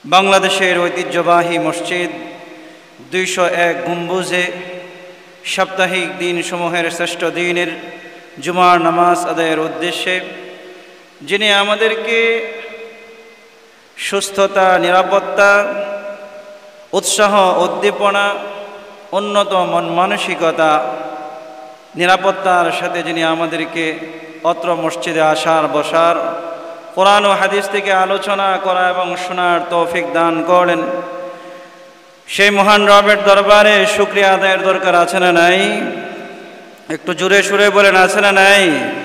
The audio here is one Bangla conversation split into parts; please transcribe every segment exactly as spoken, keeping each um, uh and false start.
বাংলাদেশের ঐতিহ্যবাহী মসজিদ দুইশো এক গম্বুজে সাপ্তাহিক দিনসমূহের শ্রেষ্ঠ দিনের জুমার নামাজ আদায়ের উদ্দেশ্যে যিনি আমাদেরকে সুস্থতা, নিরাপত্তা, উৎসাহ, উদ্দীপনা, উন্নত মন মানসিকতা, নিরাপত্তার সাথে যিনি আমাদেরকে অত্র মসজিদে আসার, বসার, কোরআন ও হাদিস থেকে আলোচনা করা এবং শোনার তৌফিক দান করেন, সেই মহান রবের দরবারে শুকরিয়া আদায়ের দরকার আছে না নাই? একটু জোরে সুরে বলেন, আছে না নাই?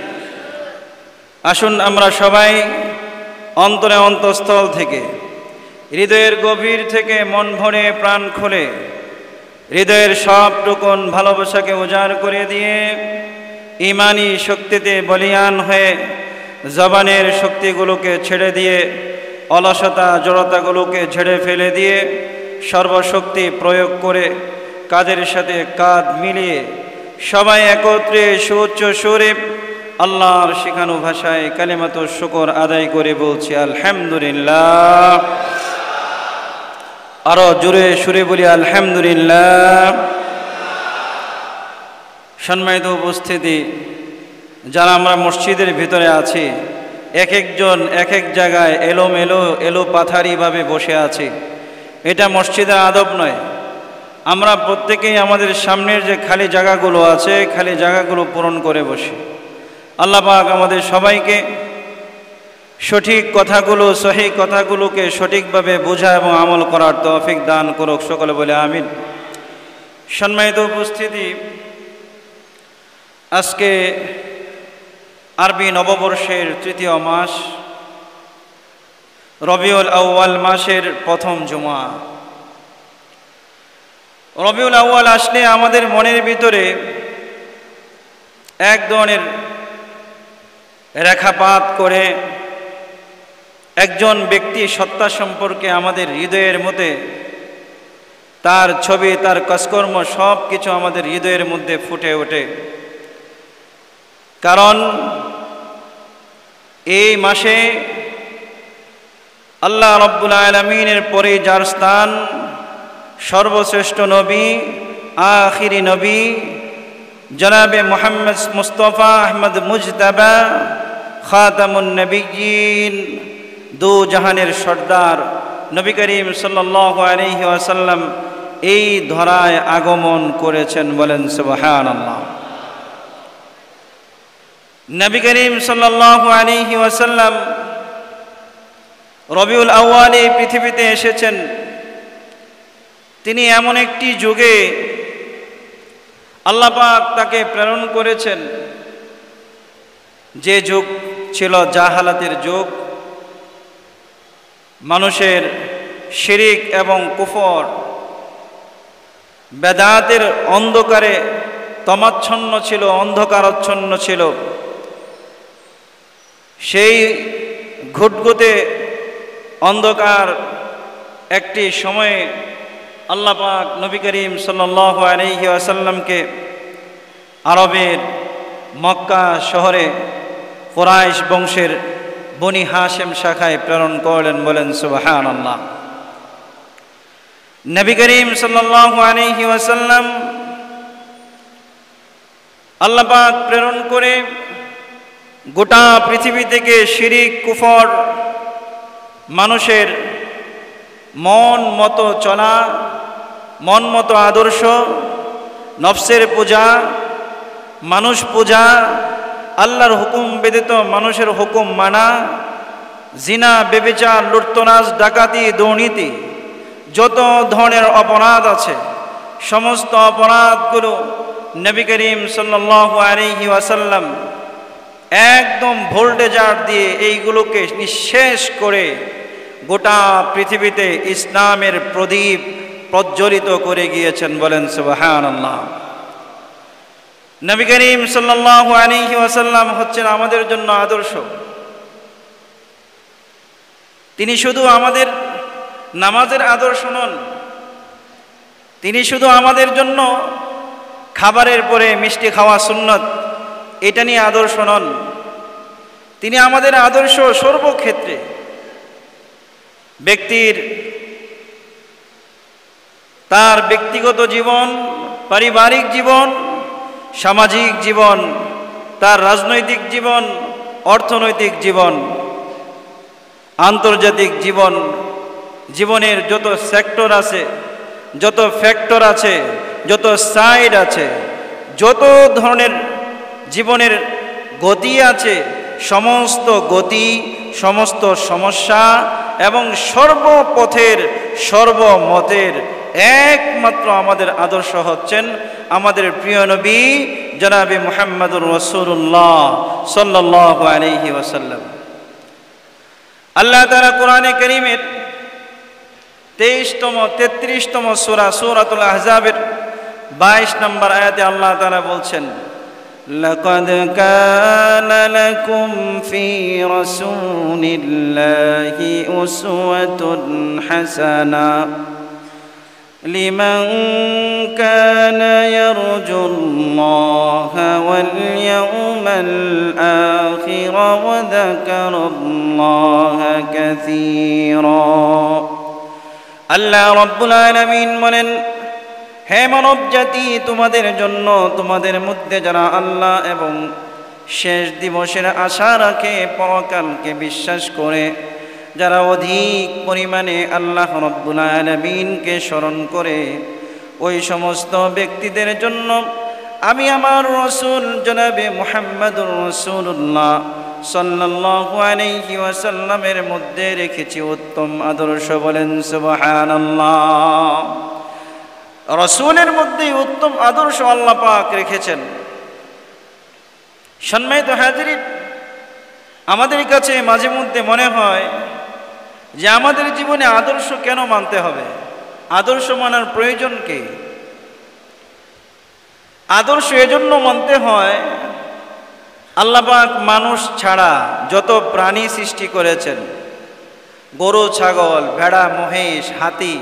আসুন আমরা সবাই অন্তরে অন্তঃস্থল থেকে, হৃদয়ের গভীর থেকে মন ভরে প্রাণ খুলে হৃদয়ের সব টুকুন ভালোবাসাকে উজাড় করে দিয়ে ঈমানি শক্তিতে বলীয়ান হয়ে জবানের শক্তিগুলোকে ছেড়ে দিয়ে অলসতা জড়তাগুলোকে ঝেড়ে ফেলে দিয়ে সর্বশক্তি প্রয়োগ করে কাদের সাথে কাঁধ মিলিয়ে সবাই একত্রে সুউচ্চ সুরে আল্লাহর শিখানো ভাষায় কালিমাতুশ শুকর আদায় করে বলছি আলহামদুলিল্লাহ। আরো জোরে সুরে বলি আলহামদুলিল্লাহ। সম্মানিত উপস্থিতি, যারা আমরা মসজিদের ভিতরে আছি, এক একজন এক এক জায়গায় এলোমেলো এলো পাথারিভাবে বসে আছি, এটা মসজিদের আদব নয়। আমরা প্রত্যেকেই আমাদের সামনের যে খালি জায়গাগুলো আছে, খালি জায়গাগুলো পূরণ করে বসি। আল্লাহ পাক আমাদের সবাইকে সঠিক কথাগুলো, সহিহ কথাগুলোকে সঠিকভাবে বোঝা এবং আমল করার তৌফিক দান করুক, সকলে বলে আমিন। সম্মানিত উপস্থিতি, আজকে আরবি নববর্ষের তৃতীয় মাস রবিউল আউয়াল মাসের প্রথম জুমা। রবিউল আউয়াল আসলে আমাদের মনের ভিতরে এক ধরনের রেখাপাত করে একজন ব্যক্তি সত্তা সম্পর্কে আমাদের হৃদয়ের মধ্যে তার ছবি, তার কাজকর্ম সব কিছু আমাদের হৃদয়ের মধ্যে ফুটে ওঠে। কারণ এই মাসে আল্লাহ রাব্বুল আলামিনের পরে যার স্থান, সর্বশ্রেষ্ঠ নবী, আখিরি নবী জনাবে মুহাম্মদ মুস্তাফা আহমদ মুজতাবা খাতামুন নবিয়্যিন, দু জাহানের সর্দার নবী করিম সাল্লাল্লাহু আলাইহি ওয়াসাল্লাম এই ধরায় আগমন করেছেন। বলেন সুবহানাল্লাহ। নবী করিম সাল্লাল্লাহু আলাইহি ওয়াসাল্লাম রবিউল আউয়ালে পৃথিবীতে এসেছেন। তিনি এমন একটি যুগে আল্লাহ পাক তাকে প্রেরণ করেছেন, যে যুগ ছিল জাহালাতের যুগ। মানুষের শিরিক এবং কুফর, বেদাতের অন্ধকারে তমাচ্ছন্ন ছিল, অন্ধকারাচ্ছন্ন ছিল। সেই ঘুটঘুটে অন্ধকার একটি সময়ে আল্লাহ পাক নবী করিম সাল্লাল্লাহু আলাইহি ওয়াসাল্লামকে আরবের মক্কা শহরে কুরাইশ বংশের বনি হাশেম শাখায় প্রেরণ করলেন। বলেন সুবহানাল্লাহ। নবী করিম সাল্লাল্লাহু আলাইহি ওয়াসাল্লাম আল্লাহ পাক প্রেরণ করে গোটা পৃথিবী থেকে শিরিক, কুফর, মানুষের মন মতো চলা, মন মতো আদর্শ, নফসের পূজা, মানুষ পূজা, আল্লাহর হুকুম ব্যতীত মানুষের হুকুম মানা, জিনা, ব্যভিচার, লুটতরাজ, ডাকাতি, দুর্নীতি, যত ধরনের অপরাধ আছে সমস্ত অপরাধগুলো নবী করিম সাল্লাল্লাহু আলাইহি ওয়াসাল্লাম একদম ভোল্টেজার দিয়ে এইগুলোকে নিঃশেষ করে গোটা পৃথিবীতে ইসলামের প্রদীপ প্রজ্বলিত করে গিয়েছেন। বলেন সুবহানাল্লাহ। নবী করিম সাল্লাল্লাহু আলাইহি ওয়াসাল্লাম হচ্ছেন আমাদের জন্য আদর্শ। তিনি শুধু আমাদের নামাজের আদর্শ নন, তিনি শুধু আমাদের জন্য খাবারের পরে মিষ্টি খাওয়া সুন্নত এটা নিয়ে আদর্শ নন, তিনি আমাদের আদর্শ সর্বক্ষেত্রে। ব্যক্তির তার ব্যক্তিগত জীবন, পারিবারিক জীবন, সামাজিক জীবন, তার রাজনৈতিক জীবন, অর্থনৈতিক জীবন, আন্তর্জাতিক জীবন, জীবনের যত সেক্টর আছে, যত ফ্যাক্টর আছে, যত সাইড আছে, যত ধরনের জীবনের গতি আছে, সমস্ত গতি, সমস্ত সমস্যা এবং সর্বপথের সর্বমতের একমাত্র আমাদের আদর্শ হচ্ছেন আমাদের প্রিয় নবী জনাবে মুহাম্মদুর রাসূলুল্লাহ সাল্লাল্লাহু আলাইহি ওয়াসাল্লাম। আল্লাহ তাআলা কোরআনে কারীমের তেইশতম তেত্রিশতম সূরা সূরাতুল আহজাবের বাইশ নম্বর আয়াতে আল্লাহ তাআলা বলছেন, লাকাদ কানা লাকুম ফি রাসূলিল্লাহি উসওয়াতুন হাসানা লিমান কানা ইয়ারজুল্লাহা ওয়াল ইয়াউমাল আখির ওয়া যাকারাল্লাহা কাসীরা। আল্লাহ রাব্বুল আলামিন বলেন, হে মানব জাতি, তোমাদের জন্য তোমাদের মধ্যে যারা আল্লাহ এবং শেষ দিবসের আশা রাখে, পরকালকে বিশ্বাস করে, যারা অধিক পরিমাণে আল্লাহ রাব্বুল আলামিনকে স্মরণ করে, ওই সমস্ত ব্যক্তিদের জন্য আমি আমার রাসূল জনাবে মুহাম্মদুর রাসূলুল্লাহ সাল্লাল্লাহু আলাইহি ওয়াসাল্লামের মধ্যে রেখেছি উত্তম আদর্শ। বলেন সুবহানাল্লাহ। রাসূলের মধ্যে উত্তম আদর্শ আল্লাহ পাক রেখেছেন। সম্মানিত হাজিরিন, আমাদের কাছে মাঝে মধ্যে মনে হয় যে আমাদের জীবনে আদর্শ কেন মানতে হবে, আদর্শ মানার প্রয়োজন কি? আদর্শ এজন্য মানতে হয়, আল্লাহ পাক মানুষ ছাড়া যত প্রাণী সৃষ্টি করেছেন, গরু, ছাগল, ভেড়া, মহিষ, হাতি,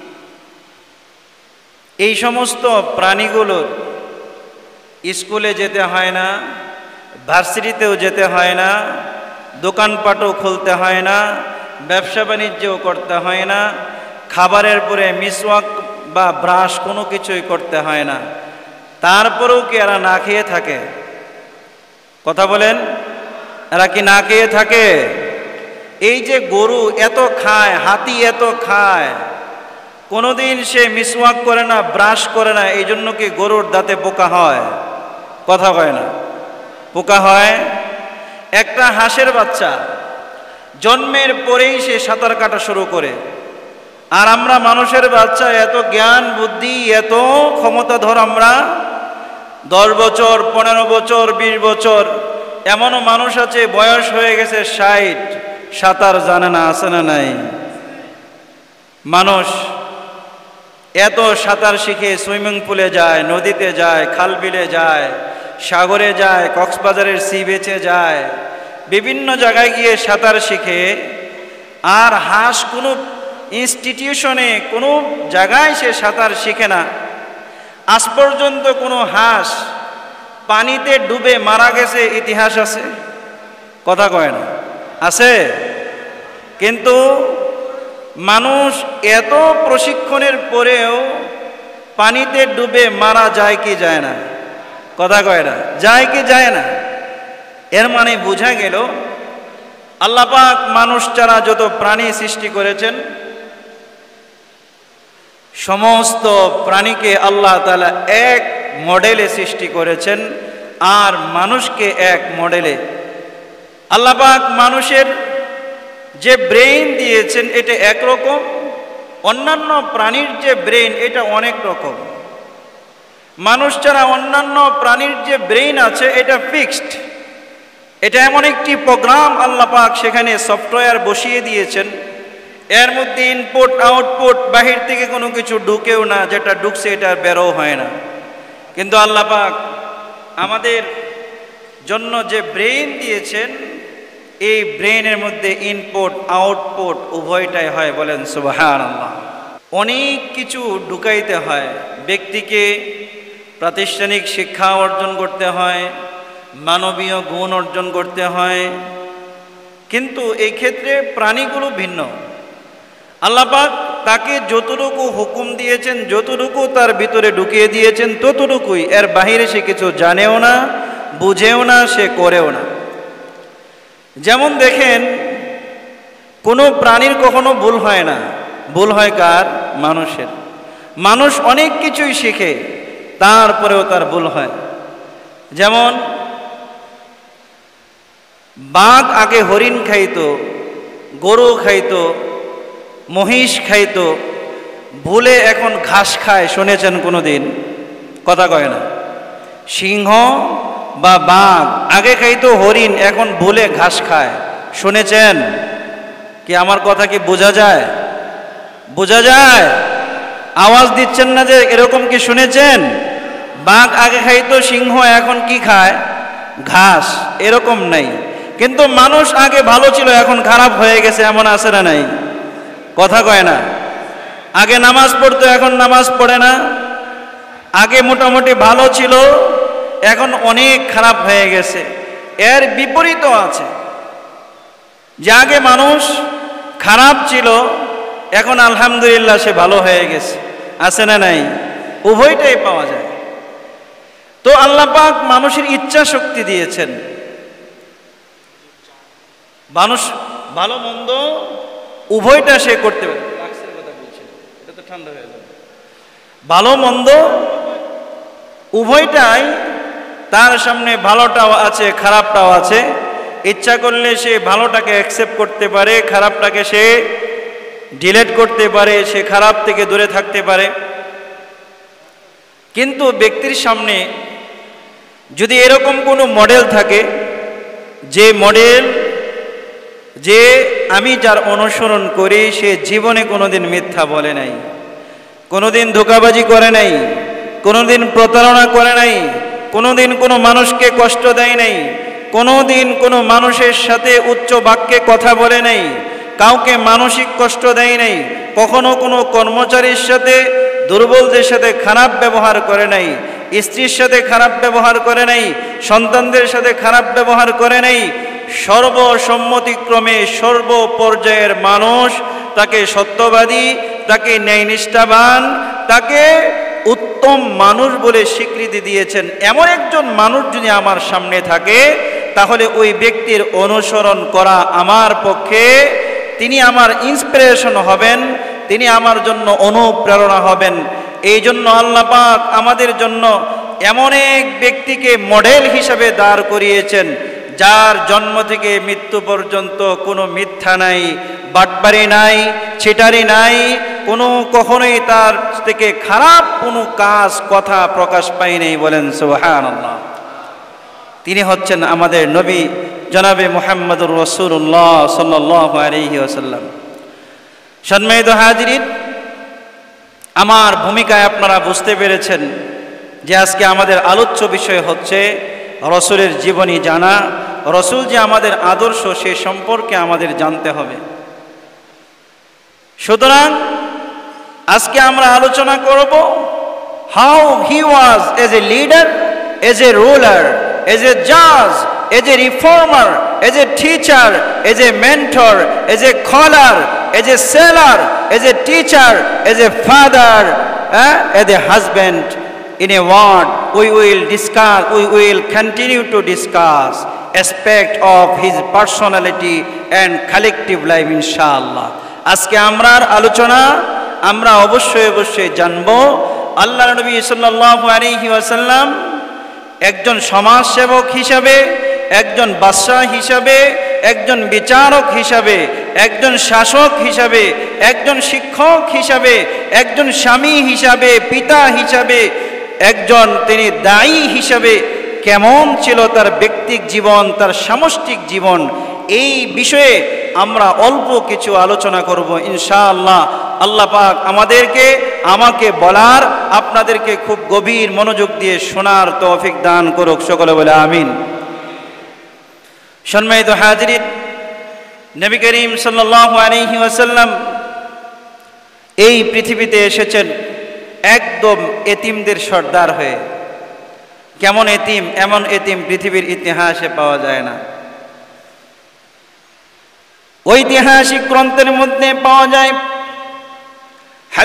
এই সমস্ত প্রাণীগুলোর স্কুলে যেতে হয় না, ভার্সিটিতেও যেতে হয় না, দোকানপাটও খুলতে হয় না, ব্যবসা বাণিজ্যও করতে হয় না, খাবারের পরে মিসওয়াক বা ব্রাশ কোনো কিছুই করতে হয় না। তারপরেও কি এরা না খেয়ে থাকে? কথা বলেন, এরা কি না খেয়ে থাকে? এই যে গরু এত খায়, হাতি এত খায়, কোনোদিন সে মিসওয়াক করে না, ব্রাশ করে না, এই জন্য কি গরুর দাঁতে পোকা হয়? কথা হয় না, পোকা হয়। একটা হাঁসের বাচ্চা জন্মের পরেই সে সাঁতার কাটা শুরু করে, আর আমরা মানুষের বাচ্চা এত জ্ঞান বুদ্ধি, এত ক্ষমতাধর, আমরা দশ বছর, পনেরো বছর, বিশ বছর, এমনও মানুষ আছে বয়স হয়ে গেছে ষাট, সাঁতার জানে না। আছে না নাই? মানুষ এত সাঁতার শিখে সুইমিং পুলে যায়, নদীতে যায়, খাল বিলে যায়, সাগরে যায়, কক্সবাজারের সি বিচে যায়, বিভিন্ন জায়গায় গিয়ে সাঁতার শিখে। আর হাঁস কোনো ইনস্টিটিউশনে, কোনো জায়গায় সে সাঁতার শিখে না। আজ পর্যন্ত কোনো হাঁস পানিতে ডুবে মারা গেছে ইতিহাস আছে? কথা কয় না, আছে? কিন্তু মানুষ এত প্রশিক্ষণের পরেও পানিতে ডুবে মারা যায় কি যায় না? কথা কয় না, যায় কি যায় না? এর মানে বোঝা গেল আল্লাহ পাক মানুষ ছাড়া যত প্রাণী সৃষ্টি করেছেন, সমস্ত প্রাণীকে আল্লাহ তাআলা এক মডেলে সৃষ্টি করেছেন, আর মানুষকে এক মডেলে। আল্লাহ পাক মানুষের যে ব্রেইন দিয়েছেন এটা একরকম, অন্যান্য প্রাণীর যে ব্রেইন এটা অনেক রকম। মানুষ ছাড়া অন্যান্য প্রাণীর যে ব্রেইন আছে এটা ফিক্সড, এটা এমন একটি প্রোগ্রাম আল্লাহ পাক সেখানে সফটওয়্যার বসিয়ে দিয়েছেন, এর মধ্যে ইনপুট আউটপুট, বাহির থেকে কোনো কিছু ঢুকেও না, যেটা ঢুকছে এটা বেরো হয় না। কিন্তু আল্লাহ পাক আমাদের জন্য যে ব্রেইন দিয়েছেন, এই ব্রেইনের মধ্যে ইনপুট আউটপুট উভয়টাই হয়। বলেন সুবহানাল্লাহ। অনেক কিছু ঢুকাইতে হয়, ব্যক্তিকে প্রাতিষ্ঠানিক শিক্ষা অর্জন করতে হয়, মানবীয় গুণ অর্জন করতে হয়, কিন্তু এই ক্ষেত্রে প্রাণীগুলো ভিন্ন। আল্লাহ পাক তাকে যতটুকু হুকুম দিয়েছেন, যতটুকু তার ভিতরে ঢুকিয়ে দিয়েছেন ততটুকুই, এর বাহিরে সে কিছু জানেও না, বুঝেও না, সে করেও না। যেমন দেখেন, কোনো প্রাণীর কখনো ভুল হয় না, ভুল হয় কার? মানুষের। মানুষ অনেক কিছুই শিখে, তারপরেও তার ভুল হয়। যেমন বাঘ আগে হরিণ খাইতো, গরু খাইতো, মহিষ খাইতো, ভুলে এখন ঘাস খায়, শুনেছেন কোনো দিন? কথা কয় না। সিংহ বা বাঘ আগে খাইতো হরিণ, এখন ভুলে ঘাস খায়, শুনেছেন কি? আমার কথা কি বোঝা যায়? বোঝা যায়? আওয়াজ দিচ্ছেন না যে এরকম কি শুনেছেন? বাঘ আগে খাইতো, সিংহ এখন কি খায়? ঘাস। এরকম নাই। কিন্তু মানুষ আগে ভালো ছিল, এখন খারাপ হয়ে গেছে, এমন আছে না নাই? কথা কয় না। আগে নামাজ পড়তো, এখন নামাজ পড়ে না। আগে মোটামুটি ভালো ছিল, এখন অনেক খারাপ হয়ে গেছে। এর বিপরীতও আছে, যে আগে মানুষ খারাপ ছিল, এখন আলহামদুলিল্লাহ সে ভালো হয়ে গেছে। আছে না নাই? উভয়টাই পাওয়া যায়। তো আল্লাহ পাক মানুষের ইচ্ছা শক্তি দিয়েছেন, মানুষ ভালো মন্দ উভয়টা সে করতে পারে। এটা তো ঠান্ডা হয়ে যাবে। ভালো মন্দ উভয়টাই তার সামনে, ভালোটাও আছে, খারাপটাও আছে। ইচ্ছা করলে সে ভালোটাকে অ্যাকসেপ্ট করতে পারে, খারাপটাকে সে ডিলেট করতে পারে, সে খারাপ থেকে দূরে থাকতে পারে। কিন্তু ব্যক্তির সামনে যদি এরকম কোনো মডেল থাকে, যে মডেল, যে আমি যার অনুসরণ করি, সে জীবনে কোনোদিন মিথ্যা বলে নাই, কোনোদিন ধোঁকাবাজি করে নাই, কোনোদিন প্রতারণা করে নাই, কোনোদিন কোনো মানুষকে কষ্ট দেয় নাই, কোনোদিন কোনো মানুষের সাথে উচ্চ বাক্যে কথা বলে নাই, কাউকে মানসিক কষ্ট দেয় নাই, কখনো কোনো কর্মচারীর সাথে, দুর্বলদের সাথে খারাপ ব্যবহার করে নাই, স্ত্রীর সাথে খারাপ ব্যবহার করে নাই, সন্তানদের সাথে খারাপ ব্যবহার করে নাই। সর্বসম্মতিক্রমে সর্ব পর্যায়ের মানুষ তাকে সত্যবাদী, তাকে ন্যায়নিষ্ঠাবান, তাকে উত্তম মানুষ বলে স্বীকৃতি দিয়েছেন। এমন একজন মানুষ যদি আমার সামনে থাকে, তাহলে ওই ব্যক্তির অনুসরণ করা আমার পক্ষে, তিনি আমার ইন্সপিরেশন হবেন, তিনি আমার জন্য অনুপ্রেরণা হবেন। এই জন্য আল্লাহ পাক আমাদের জন্য এমন এক ব্যক্তিকে মডেল হিসাবে দাঁড় করিয়েছেন, যার জন্ম থেকে মৃত্যু পর্যন্ত কোনো মিথ্যা নাই, বাটপারি নাই, ছিটারি নাই, কোনো কখনোই তার থেকে খারাপ কোনো কাজ, কথা প্রকাশ পায় নাই। বলেন সুবহানাল্লাহ। তিনি হচ্ছেন আমাদের নবী জনাবে মুহাম্মদুর রাসূলুল্লাহ সাল্লাল্লাহু আলাইহি ওয়াসাল্লাম। সম্মানিত হাজিরিন, আমার ভূমিকায় আপনারা বুঝতে পেরেছেন যে আজকে আমাদের আলোচ্য বিষয় হচ্ছে রসুলের জীবনী জানা। রসুল যে আমাদের আদর্শ, সে সম্পর্কে আমাদের জানতে হবে। সুতরাং আজকে আমরা আলোচনা করব how he was as a leader, as a ruler, as a জাজ, as a reformer, as a teacher, as a mentor, as a caller, as a seller, as a teacher, as a father, as a husband. In a word, we will discuss, we will continue to discuss aspect of his personality and collective life, inshallah. আজকে আমরার আলোচনা আমরা অবশ্যই অবশ্যই জানব আল্লাহর নবী সাল্লাল্লাহু আলাইহি ওয়াসাল্লাম একজন সমাজসেবক হিসাবে, একজন বাদশা হিসাবে, একজন বিচারক হিসাবে, একজন শাসক হিসাবে, একজন শিক্ষক হিসাবে, একজন স্বামী হিসাবে, পিতা হিসাবে, একজন তিনি দায়ী হিসাবে কেমন ছিল তার ব্যক্তিক জীবন, তার সামষ্টিক জীবন, এই বিষয়ে আমরা অল্প কিছু আলোচনা করব ইনশাআল্লাহ। আল্লাহ পাক আমাদেরকে, আমাকে বলার, আপনাদেরকে খুব গভীর মনোযোগ দিয়ে শোনার তৌফিক দান করুক। সকলে বলে আমিন। সম্মানিত হাজিরিন, নবী করিম সাল্লাল্লাহু আলাইহি ওয়াসাল্লাম এই পৃথিবীতে এসেছেন একদম এতিমদের সর্দার হয়ে। কেমন এতিম? এমন এতিম পৃথিবীর ইতিহাসে পাওয়া যায় না। ঐতিহাসিক গ্রন্থের মধ্যে পাওয়া যায়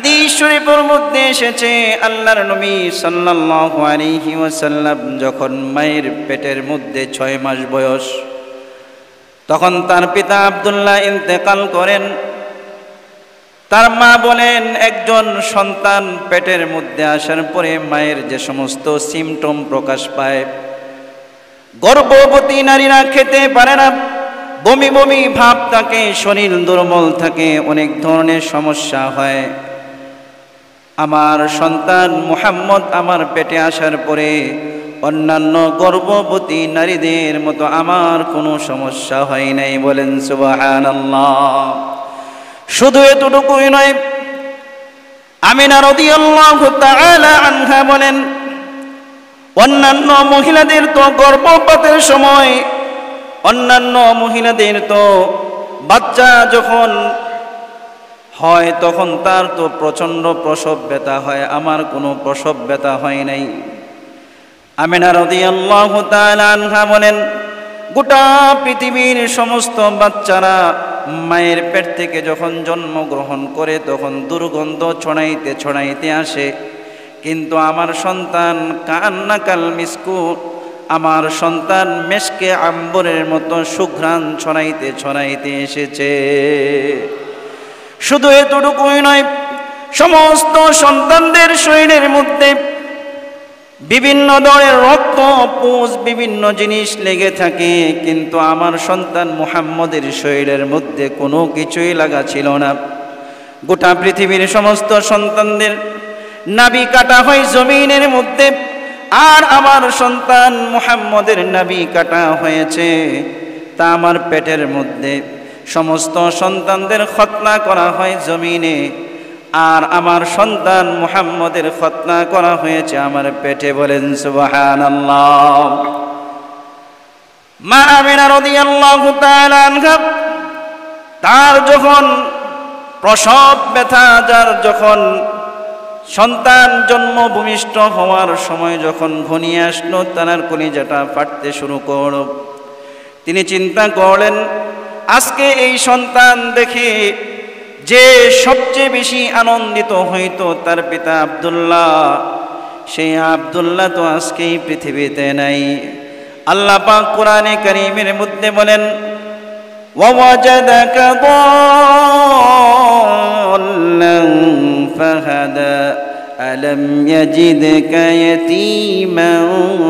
হাদিস শরীফের মধ্যে এসেছে আল্লাহর নবী সাল্লাল্লাহু আলাইহি ওয়াসাল্লাম যখন মায়ের পেটের মধ্যে ছয় মাস বয়স, তখন তার পিতা আব্দুল্লাহ ইন্তেকাল করেন। তার মা বলেন, একজন সন্তান পেটের মধ্যে আসার পরে মায়ের যে সমস্ত সিমটম প্রকাশ পায়, গর্ভবতী নারীরা খেতে পারে না, বমি বমি ভাব থাকে, শরীর দুর্বল থাকে, অনেক ধরনের সমস্যা হয়। আমার সন্তান মুহাম্মদ আমার পেটে আসার পরে অন্যান্য গর্ভবতী নারীদের মতো আমার কোনো সমস্যা হয় নাই। বলেন সুবহানাল্লাহ। শুধু এতটুকুই নয়, আমিনা রাদিয়াল্লাহু তাআলা আনহা বলেন, অন্যান্য মহিলাদের তো গর্ভপাতের সময়, অন্যান্য মহিলাদের তো বাচ্চা যখন হয় তখন তার তো প্রচণ্ড প্রসব ব্যথা হয়, আমার কোনো প্রসব ব্যথা হয় নাই। আমিনা রাদিয়াল্লাহু তাআলা আনহা বলেন, গোটা পৃথিবীর সমস্ত বাচ্চারা মায়ের পেট থেকে যখন জন্মগ্রহণ করে তখন দুর্গন্ধ ছড়াইতে ছড়াইতে আসে, কিন্তু আমার সন্তান কান্নাকাল মিসকু, আমার সন্তান মেশকে আম্বরের মতো সুঘ্রাণ ছড়াইতে ছড়াইতে এসেছে। শুধু এতটুকুই নয়, সমস্ত সন্তানদের শরীরের মধ্যে বিভিন্ন ধরনের রক্ত পুষ বিভিন্ন জিনিস লেগে থাকে, কিন্তু আমার সন্তান মুহাম্মদের শরীরের মধ্যে কোনো কিছুই লাগা ছিল না। গোটা পৃথিবীর সমস্ত সন্তানদের নাভি কাটা হয় জমিনের মধ্যে, আর আমার সন্তান মুহাম্মদের নাভি কাটা হয়েছে তা আমার পেটের মধ্যে। সমস্ত সন্তানদের খতনা করা হয় জমিনে, আর আমার সন্তান মুহাম্মদের খতনা করা হয়েছে আমার পেটে। বলেন সুবহানাল্লাহ। মা আমিনা রাদিয়াল্লাহু তাআলা আনহা, তার যখন প্রসব ব্যথা, যার যখন সন্তান জন্ম ভূমিষ্ঠ হওয়ার সময় যখন ঘনিয়ে আসলো, তার কলিজাটা ফাটতে শুরু করল। তিনি চিন্তা করলেন, আজকে এই সন্তান দেখে যে সবচেয়ে বেশি আনন্দিত হইতো তার পিতা আব্দুল্লাহ, সেই আব্দুল্লাহ তো আজকেই পৃথিবীতে নাই। আল্লাহ পাক কোরআনে কারীমের মধ্যে বলেন, ওয়াজাদাকা দাল্লান ফাহাদা আলাম ইয়াজিদকা ইয়াতীমান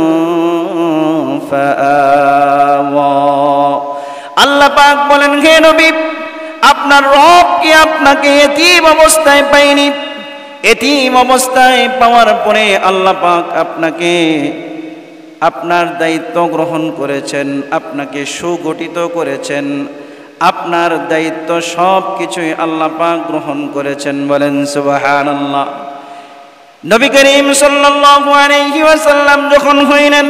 ফাআওয়া। আল্লাহ পাক বলেন, হে নবী, আপনার রব কি আপনাকে এতিম অবস্থায় পায়নি? এতিম অবস্থায় পাওয়ার পরে আল্লাহ পাক আপনাকে আপনার দায়িত্ব গ্রহণ করেছেন, আপনাকে সুগঠিত করেছেন, আপনার দায়িত্ব সব কিছুই আল্লাহ পাক গ্রহণ করেছেন। বলেন সুবহানাল্লাহ। নবী করিম সাল্লাল্লাহু আলাইহি ওয়াসাল্লাম যখন হইলেন,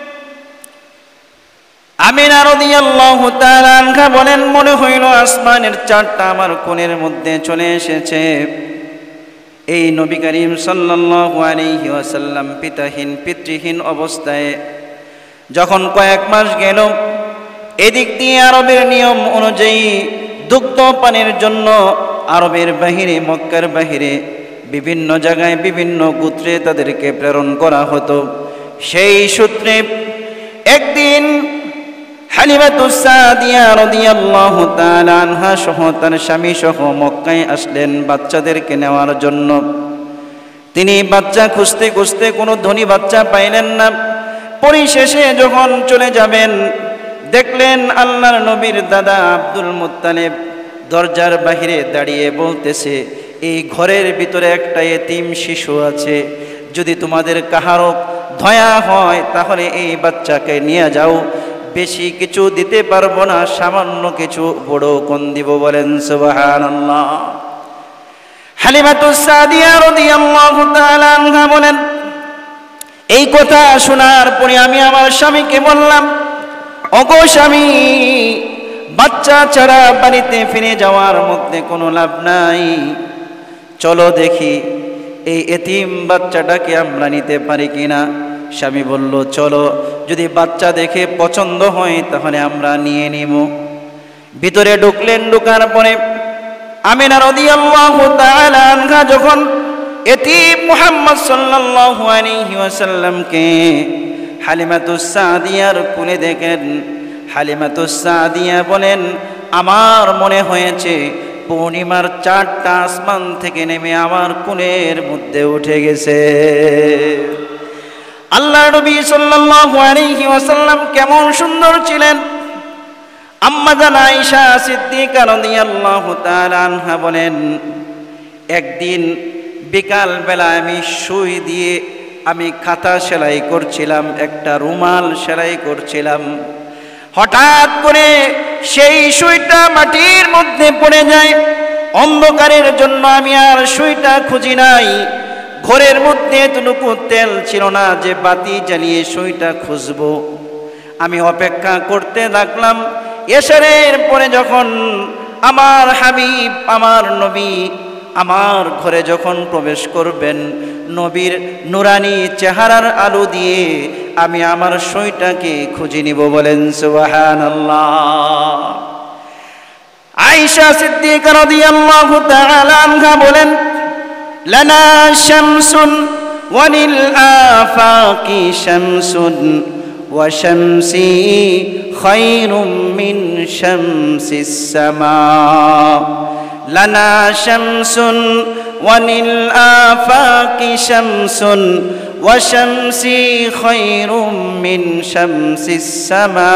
আমিনা রাদিয়াল্লাহু তাআলা আনহা বলেন, মনে হইল আসমানের চারটা আমার কোণের মধ্যে চলে এসেছে। এই নবী করিম সাল্লাল্লাহু আলাইহি ওয়াসাল্লাম পিতাহীন পিতৃহীন অবস্থায় যখন কয়েক মাস গেল, এদিক দিয়ে আরবের নিয়ম অনুযায়ী দুগ্ধ পানের জন্য আরবের বাহিরে, মক্কার বাহিরে বিভিন্ন জায়গায় বিভিন্ন গোত্রে তাদেরকে প্রেরণ করা হতো। সেই সূত্রে একদিন হালিমাতুস সাদিয়া রাদিয়াল্লাহু তাআলা আনহা সহ তার স্বামী সহ মক্কায় আসলেন বাচ্চাদেরকে নেওয়ার জন্য। তিনি বাচ্চা খুঁজতে খুঁজতে কোনো ধনী বাচ্চা পাইলেন না। পরিশেষে যখন চলে যাবেন, দেখলেন আল্লাহর নবীর দাদা আব্দুল মুত্তালিব দরজার বাহিরে দাঁড়িয়ে বলতেছে, এই ঘরের ভিতরে একটা এতিম শিশু আছে, যদি তোমাদের কাহারও দয়া হয় তাহলে এই বাচ্চাকে নিয়ে যাও, বেশি কিছু দিতে পারবো না, সামান্য কিছু বড় কোন দিব। বলেন সুবহানাল্লাহ। হালিমাতুস সাদিয়া রাদিয়াল্লাহু তাআলা আনহা বলেন, এই কথা শোনার পরে আমি আমার স্বামীকে বললাম, ওগো স্বামী, বাচ্চা ছাড়া বাড়িতে ফিরে যাওয়ার মধ্যে কোনো লাভ নাই, চলো দেখি এই এতিম বাচ্চাটাকে আমরা নিতে পারি কিনা। স্বামী বলল, চলো, যদি বাচ্চা দেখে পছন্দ হয় তাহলে আমরা নিয়ে নিব। ভিতরে ঢুকলেন। ঢোকার পরে আমিনা রাদিয়াল্লাহু তাআলা আনহা যখন এতিম মুহাম্মদ সাল্লাল্লাহু আলাইহি ওয়াসাল্লামকে হালিমাতুস সাদিয়ার কোলে দেখেন, হালিমাতুস সাদিয়া বলেন, আমার মনে হয়েছে পূর্ণিমার চারটা আসমান থেকে নেমে আমার কোলের মধ্যে উঠে গেছে। আল্লাহর নবী সাল্লাল্লাহু আলাইহি ওয়াসাল্লাম কেমন সুন্দর ছিলেন। আম্মা জান আয়েশা সিদ্দিকা রাদিয়াল্লাহু তাআলা আনহা বলেন, একদিন বিকাল বেলা আমি সুই দিয়ে আমি খাতা সেলাই করছিলাম, একটা রুমাল সেলাই করছিলাম। হঠাৎ করে সেই সুইটা মাটির মধ্যে পড়ে যায়। অন্ধকারের জন্য আমি আর সুইটা খুঁজি নাই। ঘরের মধ্যে এতটুকু তেল ছিল না যে বাতি জ্বালিয়ে সুইটা খুঁজবো। আমি অপেক্ষা করতে থাকলাম। এশারের পরে যখন আমার হাবিব আমার নবী আমার ঘরে যখন প্রবেশ করবেন, নবীর নুরানি চেহারার আলো দিয়ে আমি আমার সুইটাকে খুঁজে নিব। বলেন সুবহানাল্লাহ। আয়েশা সিদ্দিকা রাদিয়াল্লাহু তাআলা আনহা বলেন, লানা শামসুন ওয়া লিল আফাকি শামসুন ওয়া শামসি খায়রুম মিন শামসিস সামা। লানা শামসুন ওয়া লিল আফাকি শামসুন ওয়া শামসি খায়রুম মিন শামসিস সামা।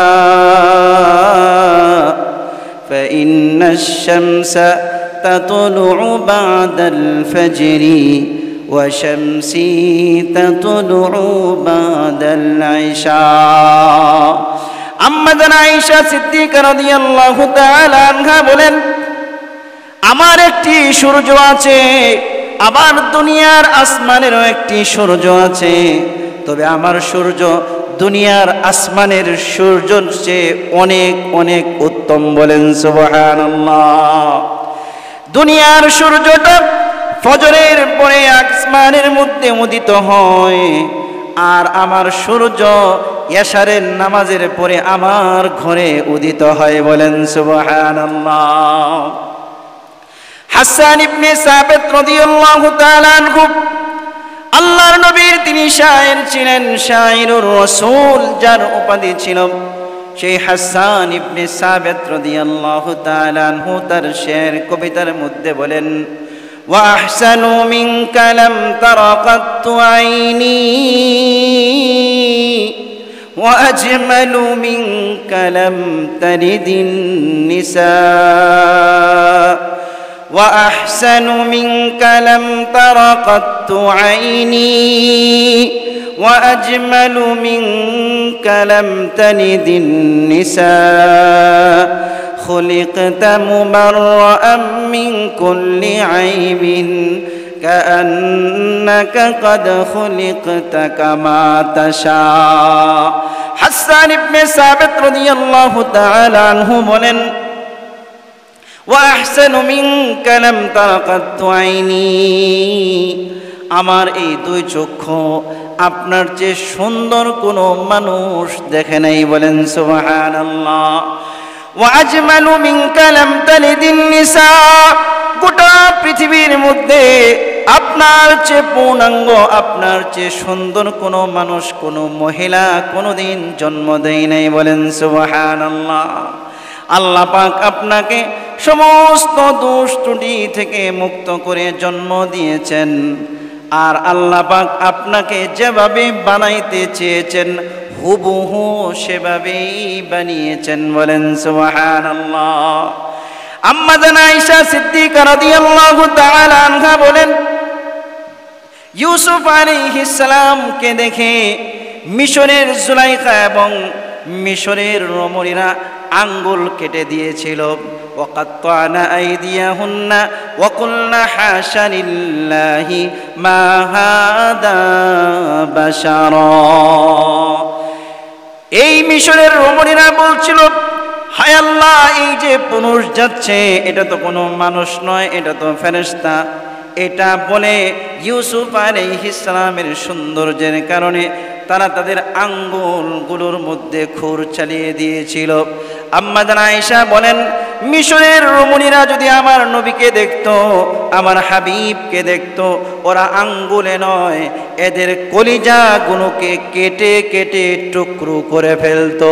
فإن الشمس تطلع بعد الفجر وشمسي تطلع بعد العشاء. আম্মা জান আয়েশা সিদ্দিকা রাদিয়াল্লাহু তাআলা আনহা বলেন, আমার একটি সূর্য আছে, আমার দুনিয়ার আসমানেরও একটি সূর্য আছে, তবে আমার সূর্য দুনিয়ার আসমানের সূর্যের চেয়ে অনেক অনেক উত্তম। বলেন সুবহানাল্লাহ। দুনিয়ার সূর্যটা ফজরের পরে আসমানের মধ্যে উদিত হয়, আর আমার সূর্য এশারের নামাজের পরে আমার ঘরে উদিত হয়। বলেন সুবহানাল্লাহ। হাসান ইবনে সাবিত রাদিয়াল্লাহু তাআলা আনহু আল্লাহর নবীর তিনি শায়ের ছিলেন, শায়রুর রাসূল যার উপাধি ছিল, সেই হাসান ইবনে সাবিত রাদিয়াল্লাহু তাআলা আনহু তার শের কবিতার মধ্যে বলেন, ওয়া আহসানু মিনকা লাম তারা কাত্তু আইনি ওয়া আজমালু মিনকা লাম তারিদিন নিসা وأحسن منك لم تر قط عيني وأجمل منك لم تلد النساء خلقت مبرأ من كل عيب كأنك قد خلقت كما تشاء. حسان بن ثابت رضي الله تعالى عنه বলেন, وأحسن منك لم تر قط عيني, আমার এই দুই চক্ষু আপনার চেয়ে সুন্দর কোনো মানুষ দেখে নাই। বলেন সুবহানাল্লাহ। وأجمل منك لم تلد النساء, গোটা পৃথিবীর মধ্যে আপনার চেয়ে পূর্ণাঙ্গ আপনার চেয়ে সুন্দর কোনো মানুষ কোনো মহিলা কোনোদিন জন্ম দেয় নাই। বলেন সুবহানাল্লাহ। আল্লাহ পাক আপনাকে সমস্ত দোষ ত্রুটি থেকে মুক্ত করে জন্ম দিয়েছেন, আর আল্লাহ পাক আপনাকে যেভাবে বানাইতে চেয়েছেন হুবহু সেভাবেই বানিয়েছেন। বলেন সুবহানাল্লাহ। আম্মা জান আয়েশা সিদ্দিকা রাদিয়াল্লাহু তাআলা আনহা বলেন, ইউসুফ আলাইহিস সালামকে দেখে মিশরের জুলাইখা এবং মিশরের রমণীরা আঙ্গুল কেটে দিয়েছিল। ওয়াকাত্তানা আইদিয়াহুন্না ওয়া কুলনা হাশা লিল্লাহি মা হাদা বাশারা। এই মিশরের রমণীরা বলছিল, হায় আল্লাহ, এই যে পুরুষ যাচ্ছে এটা তো কোনো মানুষ নয়, এটা তো ফেরেশতা। এটা বলে ইউসুফ আলাইহিস সালামের সৌন্দর্যের কারণে তারা তাদের আঙ্গুলগুলোর মধ্যে খুর চালিয়ে দিয়েছিল। আম্মা জান আয়েশা বলেন, মিশরের রমণীরা যদি আমার নবীকে দেখতো, আমার হাবিবকে দেখতো, ওরা আঙ্গুলে নয় এদের কলিজাগুলোকে কেটে কেটে টুকরো করে ফেলতো।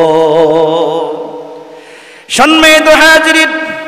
সম্মানিত হাজিরিন,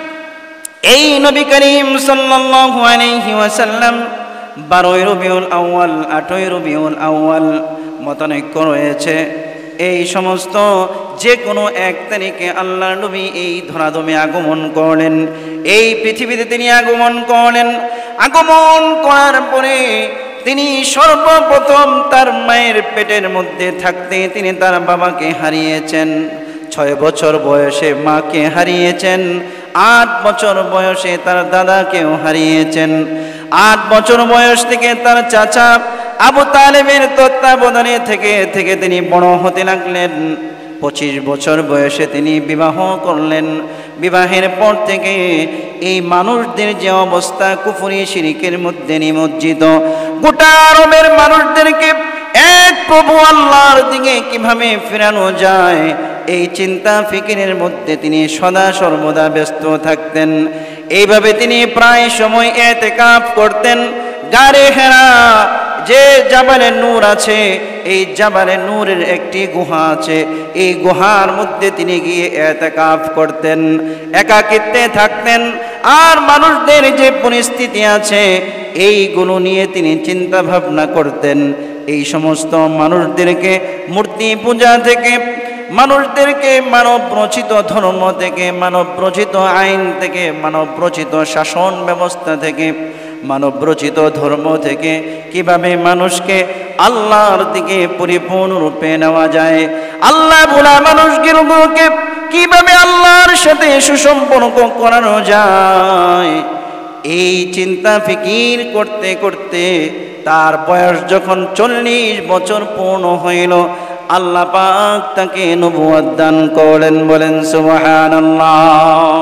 এই নবী করিম সাল্লাল্লাহু আলাইহি ওয়াসাল্লাম বারোই রবিউল আউয়াল, আটই রবিউল আউয়াল মতানৈক্য রয়েছে। এই সমস্ত যে কোনো এক তারিখে আল্লাহর নবী এই ধরাধামে আগমন করলেন, এই পৃথিবীতে তিনি আগমন করলেন। আগমন করার পরে তিনি সর্বপ্রথম তার মায়ের পেটের মধ্যে থাকতে তিনি তার বাবাকে হারিয়েছেন। ছয় বছর বয়সে মাকে হারিয়েছেন, আট বছর বয়সে তার দাদাকেও হারিয়েছেন। আট বছর বয়স থেকে তার চাচা আবু তালেবের তত্ত্বাবধানে থেকে থেকে তিনি বড় হতে লাগলেন। পঁচিশ বছর বয়সে তিনি বিবাহ করলেন। বিবাহের পর থেকে এই মানুষদের যে অবস্থা কুফরি শিরিকের মধ্যে নিমজ্জিত, গোটা আরবের মানুষদেরকে এক প্রভু আল্লাহর দিকে কিভাবে ফেরানো যায় এই চিন্তা ফিকিরের মধ্যে তিনি সদা সর্বদা ব্যস্ত থাকতেন। এইভাবে তিনি প্রায় সময় ইতিকাফ করতেন। গারে হেরা যে জাবালে নূর আছে, এই জাবালে নূরের একটি গুহা আছে, এই গুহার মধ্যে তিনি গিয়ে ইতিকাফ করতেন, একাকিত্বে থাকতেন। আর মানুষদের যে পরিস্থিতি আছে এইগুলো নিয়ে তিনি চিন্তা ভাবনা করতেন। এই সমস্ত মানুষদেরকে মূর্তি পূজা থেকে, মানুষদেরকে মানব রচিত ধর্ম থেকে, মানব রচিত আইন থেকে, মানব রচিত শাসন ব্যবস্থা থেকে, মানব রচিত ধর্ম থেকে কিভাবে মানুষকে আল্লাহর দিকে পরিপূর্ণরূপে নেওয়া যায়, আল্লাহ ভোলা মানুষগুলোকে কিভাবে আল্লাহর সাথে সুসম্পর্ক করানো যায়, এই চিন্তা ফিকির করতে করতে তার বয়স যখন চল্লিশ বছর পূর্ণ হইল, আল্লাহ পাক তাকে নবুয়ত দান করলেন। বলেন সুবহানাল্লাহ।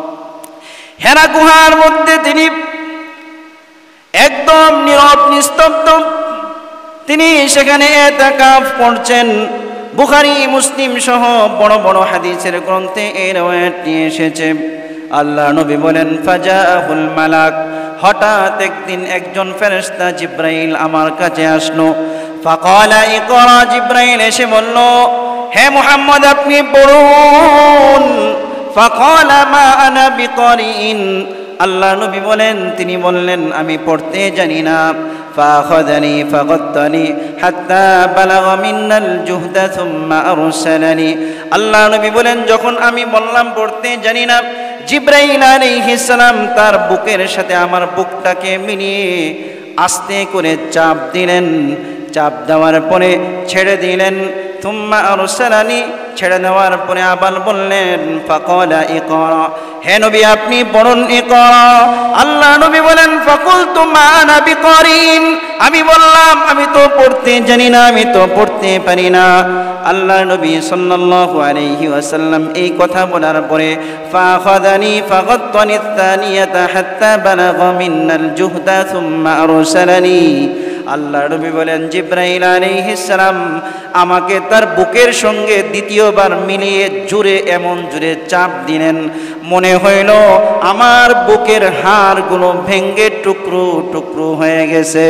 হেরা গুহার মধ্যে তিনি একদম নীরব নিস্তব্ধ, তিনি সেখানে ইতিকাফ করছেন। বুখারী মুসলিম সহ বড় বড় হাদিসের গ্রন্থে এই রওয়ায়াতটি এসেছে। আল্লাহ নবী বলেন, ফাজাহুল মালাক, হঠাৎ একদিন একজন ফেরেশতা জিব্রাইল আমার কাছে আসলো। ফাকালা ইকরা, জিব্রাইল এসে বলল, হে মুহাম্মদ আপনি পড়ুন। ফাকালা মা আনা বিকারিন, আল্লাহ নবী বলেন, তিনি বললেন আমি পড়তে জানি না। ফাখাযানি ফাগাত্তানি হাত্তা বালাগা মিন্নাল জুহদা সুম্মা আরসালানি, আল্লাহ নবী বলেন যখন আমি বললাম পড়তে জানি না, জিব্রাইল আলাইহিস সালাম তার বুকের সাথে আমার বুকটাকে মিলিয়ে আস্তে করে চাপ দিলেন। চাপ দেওয়ার পরে ছেড়ে দিলেন। সুম্মা আরসালানি, ছেড়ে দেওয়ার পরে আবার বললেন, ফাকালা ইকরা, হে নবী আপনি পড়ুন ইকরা। আল্লাহ নবী বলেন, ফাকুলতু মা আনা বিকারিন, আমি বললাম আমি তো পড়তে জানি না, আমি তো পড়তে পারি না। আল্লাহ নবী সাল্লাল্লাহু আলাইহি ওয়াসাল্লাম এই কথা বলার পরে ফাখাযানি ফাগাত্তানি আত-তানিয়াতা হাত্তা বালাগা মিন্নাল জুহদা সুম্মা আরসালানি, আল্লাহ নবী বলেন জিব্রাইল আলাইহিস সালাম আমাকে তার বুকের সঙ্গে দ্বিতীয়বার মিলিয়ে জুড়ে এমন জুড়ে চাপ দিলেন, মনে হইল আমার বুকের হাড়গুলো ভেঙ্গে টুকরো টুকরো হয়ে গেছে।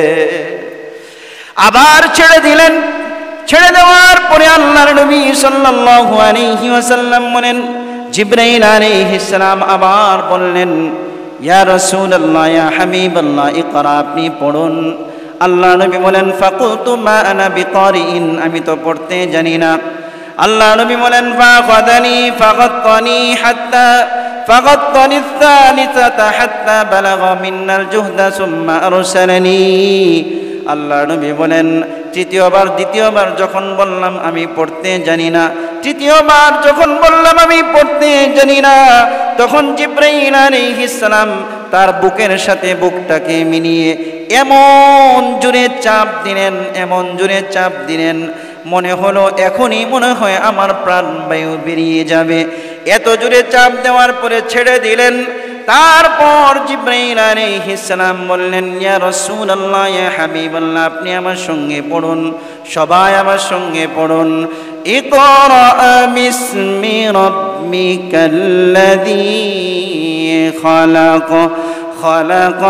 আবার ছেড়ে দিলেন। ছেড়ে দেওয়ার পরে আল্লাহর নবী সাল্লাল্লাহু আলাইহি ওয়াসাল্লাম বলেন, জিব্রাইল আলাইহিস সালাম আবার বললেন, ইয়া রাসূলুল্লাহ, ইয়া হাবিবাল্লাহ, ইকরা, আপনি পড়ুন। আল্লাহ নবী বলেন, ফাকুলতু মা আনা বিকারিন, আমি তো পড়তে জানি না। আল্লাহ নবী বলেন, ফাখাযানি ফাগাত্তানি হাত্তা ফাগাত্তানি আত-তালিসাতা হাত্তা বালাগা মিন্নাল জুহদা সুম্মা আরসালানি, আল্লাহ নবী বলেন তৃতীয়বার দ্বিতীয়বার যখন বললাম আমি পড়তে জানি না, তৃতীয়বার যখন বললাম আমি পড়তে জানি না, তখন জিব্রাইল আলাইহিস সালাম তার বুকের সাথে বুকটাকে মিলিয়ে এমন জোরে চাপ দিলেন, এমন জোরে চাপ দিলেন, মনে হলো এখনই মনে হয় আমার প্রাণবায়ু বেরিয়ে যাবে। এত জোরে চাপ দেওয়ার পরে ছেড়ে দিলেন। তারপর জিব্রাইল আলাইহিস সালাম বললেন, ইয়া রাসূলুল্লাহ, ইয়া হাবিবাল্লাহ, আপনি আমার সঙ্গে পড়ুন, সবাই আমার সঙ্গে পড়ুন। اقرأ باسم ربك الذي خلق خلق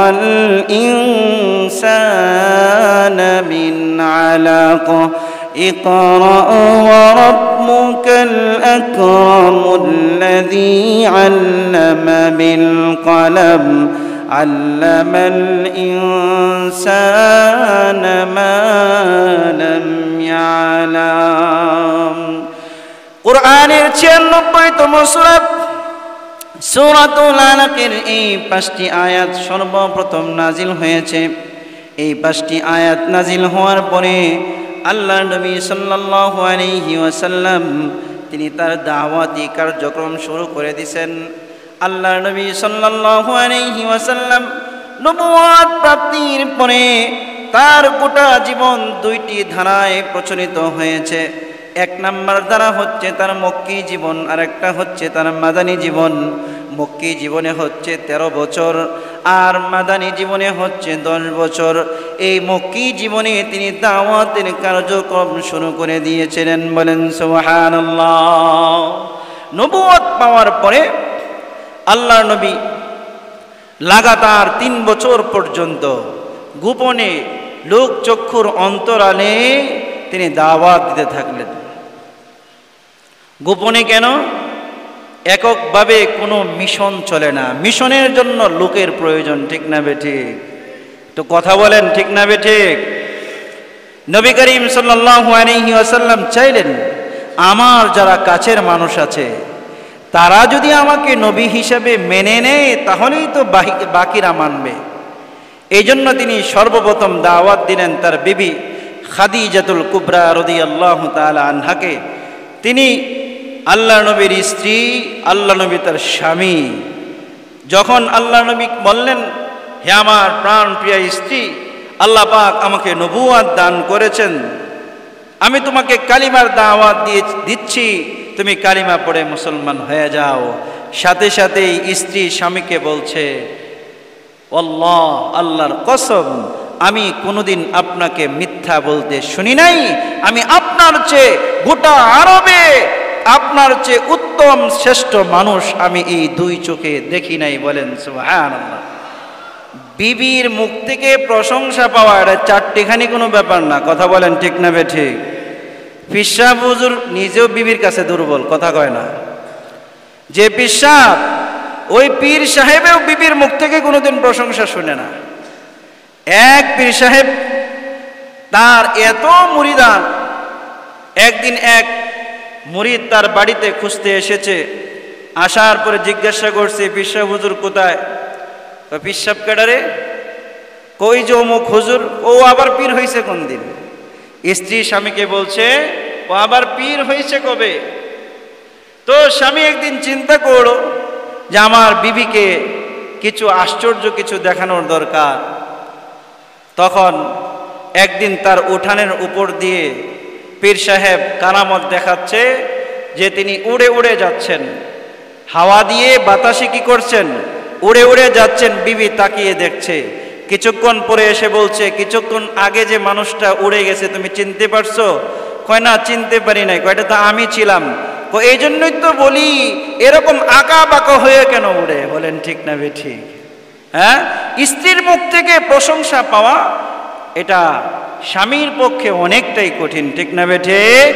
الإنسان من علق اقرأ وربك الأكرم الذي علم بالقلم علم الإنسان ما لم يعلم কুরআনের ছিয়ানব্বইতম সূরা সূরাতুল আলাকের এই পাঁচটি আয়াত সর্বপ্রথম নাজিল হয়েছে। এই পাঁচটি আয়াত নাজিল হওয়ার পরে আল্লাহর নবী সাল্লাল্লাহু আলাইহি ওয়াসাল্লাম তিনি তার দাওয়াতি কার্যক্রম শুরু করে দিয়েছেন। আল্লাহর নবী সাল্লাল্লাহু আলাইহি ওয়াসাল্লাম নবুয়ত প্রাপ্তির পরে তার গোটা জীবন দুইটি ধারায় প্রচলিত হয়েছে। এক নম্বর ধারা হচ্ছে তার মক্কি জীবন, আর একটা হচ্ছে তার মাদানী জীবন। মক্কি জীবনে হচ্ছে তেরো বছর আর মাদানী জীবনে হচ্ছে দশ বছর। এই মক্কি জীবনে তিনি দাওয়াতের কার্যক্রম শুরু করে দিয়েছিলেন, বলেন সুবহানাল্লাহ। নবুয়ত পাওয়ার পরে আল্লাহর নবী লাগাতার তিন বছর পর্যন্ত গোপনে লোক চক্ষুর অন্তরালে তিনি দাওয়াত দিতে থাকলেন। গোপনে কেন? এককভাবে কোনো মিশন চলে না, মিশনের জন্য লোকের প্রয়োজন, ঠিক না বেঠিক? তো কথা বলেন, ঠিক না বেঠিক? নবী করিম সাল্লাল্লাহু আলাইহি ওয়াসাল্লাম চাইলেন আমার যারা কাছের মানুষ আছে তারা যদি আমাকে নবী হিসাবে মেনে নেয় তাহলেই তো বাকিরা মানবে। এই জন্য তিনি সর্বপ্রথম দাওয়াত দিলেন তার বিবি খাদিজাতুল কুবরা রাদিয়াল্লাহু তাআলা আনহাকে। তিনি আল্লাহ নবীর স্ত্রী, আল্লাহ নবী তার স্বামী। যখন আল্লাহ নবী বললেন, হে আমার প্রাণ প্রিয় স্ত্রী, আল্লাহ পাক আমাকে নবুয়ত দান করেছেন, আমি তোমাকে কালিমার দাওয়াত দিয়ে দিচ্ছি, তুমি কালিমা পড়ে মুসলমান হয়ে যাও। সাথে সাথেই স্ত্রী স্বামীকে বলছে, আল্লাহ, আল্লাহর কসম, আমি কোনোদিন আপনাকে মিথ্যা বলতে শুনি নাই। আমি আপনার চেয়ে গোটা আরবে আপনার চেয়ে উত্তম শ্রেষ্ঠ মানুষ আমি এই দুই চোখে দেখি নাই, বলেন সুবহানাল্লাহ। বিবির মুখ থেকে প্রশংসা পাওয়া এটা চারটিখানি কোনো ব্যাপার না, কথা বলেন, ঠিক না বেঠিক? পীর সাহেব হুজুর নিজেও বিবির কাছে দুর্বল, কথা কয় না। যে পীর সাহেব, ওই পীর সাহেবেও বিবির মুখ থেকে কোনোদিন প্রশংসা শুনে না। এক পীর সাহেব তার এত মুরিদান, একদিন এক মুরিদ তার বাড়িতে খুঁজতে এসেছে। আসার পরে জিজ্ঞাসা করছে, পীর সাহেব হুজুর কোথায়? পীর সাহেব কেডারে? কই যে অমুক হুজুর। ও আবার পীর হয়েছে কোন দিন? স্ত্রী স্বামীকে বলছে, ও আবার পীর হয়েছে কবে? তো স্বামী একদিন চিন্তা করলো যে আমার বিবিকে কিছু আশ্চর্য কিছু দেখানোর দরকার। তখন একদিন তার উঠানের উপর দিয়ে পীর সাহেব কারামত দেখাচ্ছে যে তিনি উড়ে উড়ে যাচ্ছেন, হাওয়া দিয়ে বাতাসে কি করছেন, উড়ে উড়ে যাচ্ছেন। বিবি তাকিয়ে দেখছে। কিছুক্ষণ পরে এসে বলছে, কিছুক্ষণ আগে যে মানুষটা উড়ে গেছে তুমি চিনতে পারছো? কয় না, চিনতে পারি নাই। কয়টা তো আমি ছিলাম। এই জন্যই তো বলি এরকম আঁকা বাঁকা হয়ে কেন উড়ে, বলেন ঠিক না বেঠিক? হ্যাঁ, স্ত্রীর মুখ থেকে প্রশংসা পাওয়া এটা স্বামীর পক্ষে অনেকটাই কঠিন, ঠিক না বেঠিক?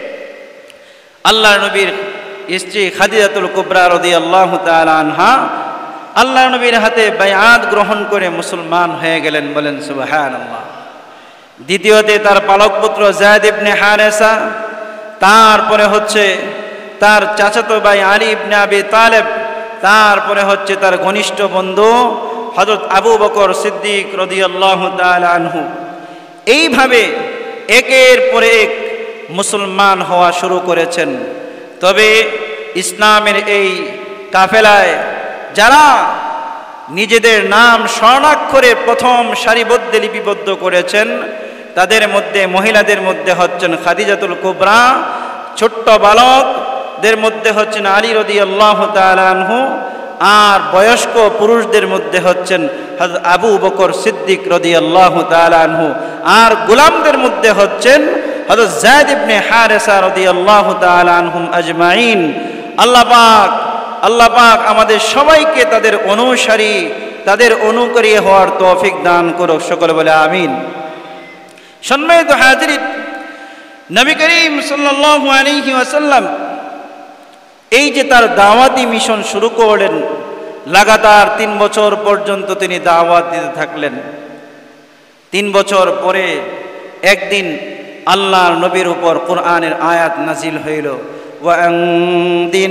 আল্লাহ নবীর স্ত্রী খাদিজাতুল কুবরা রাদিয়াল্লাহু তাআলা আনহা আল্লাহ নবীর হাতে বায়াত গ্রহণ করে মুসলমান হয়ে গেলেন, বলেন সুবহানাল্লাহ। দ্বিতীয়তে তার পালক পুত্র যায়েদ ইবনে হারেসা, তারপরে হচ্ছে তার চাচাতো ভাই আলী ইবনে আবি তালেব, তারপরে হচ্ছে তার ঘনিষ্ঠ বন্ধু হযরত আবু বকর সিদ্দিক রাদিয়াল্লাহু তাআলা আনহু। এইভাবে একের পর এক মুসলমান হওয়া শুরু করেছেন। তবে ইসলামের এই কাফেলায় যারা নিজেদের নাম স্বর্ণাক্ষরে প্রথম সারিবদ্ধে লিপিবদ্ধ করেছেন তাদের মধ্যে মহিলাদের মধ্যে হচ্ছেন খাদিজাতুল কুবরা, ছোট্ট বালকদের মধ্যে হচ্ছেন আলী রাদিয়াল্লাহু তাআলা আনহু, আর বয়স্ক পুরুষদের মধ্যে হচ্ছেন হযরত আবু বকর সিদ্দিক রাদিয়াল্লাহু তাআলা আনহু, আর গোলামদের মধ্যে হচ্ছেন হযরত যায়েদ ইবনে হারেসা রাদিয়াল্লাহু তাআলা আনহুম আজমাইন। আল্লাহ পাক আল্লাহ পাক আমাদের সবাইকে তাদের অনুসারী তাদের অনুকরী হওয়ার তৌফিক দান করুক, সকলে বলে আমিন। সম্মানিত হাজিরিন, নবী করিম সাল্লাল্লাহু আলাইহি ওয়াসাল্লাম এই যে তার দাওয়াতি মিশন শুরু করলেন, লাগাতার তিন বছর পর্যন্ত তিনি দাওয়াত দিতে থাকলেন। তিন বছর পরে একদিন আল্লাহর নবীর উপর কোরআনের আয়াত নাজিল হইল, ওয়ানদির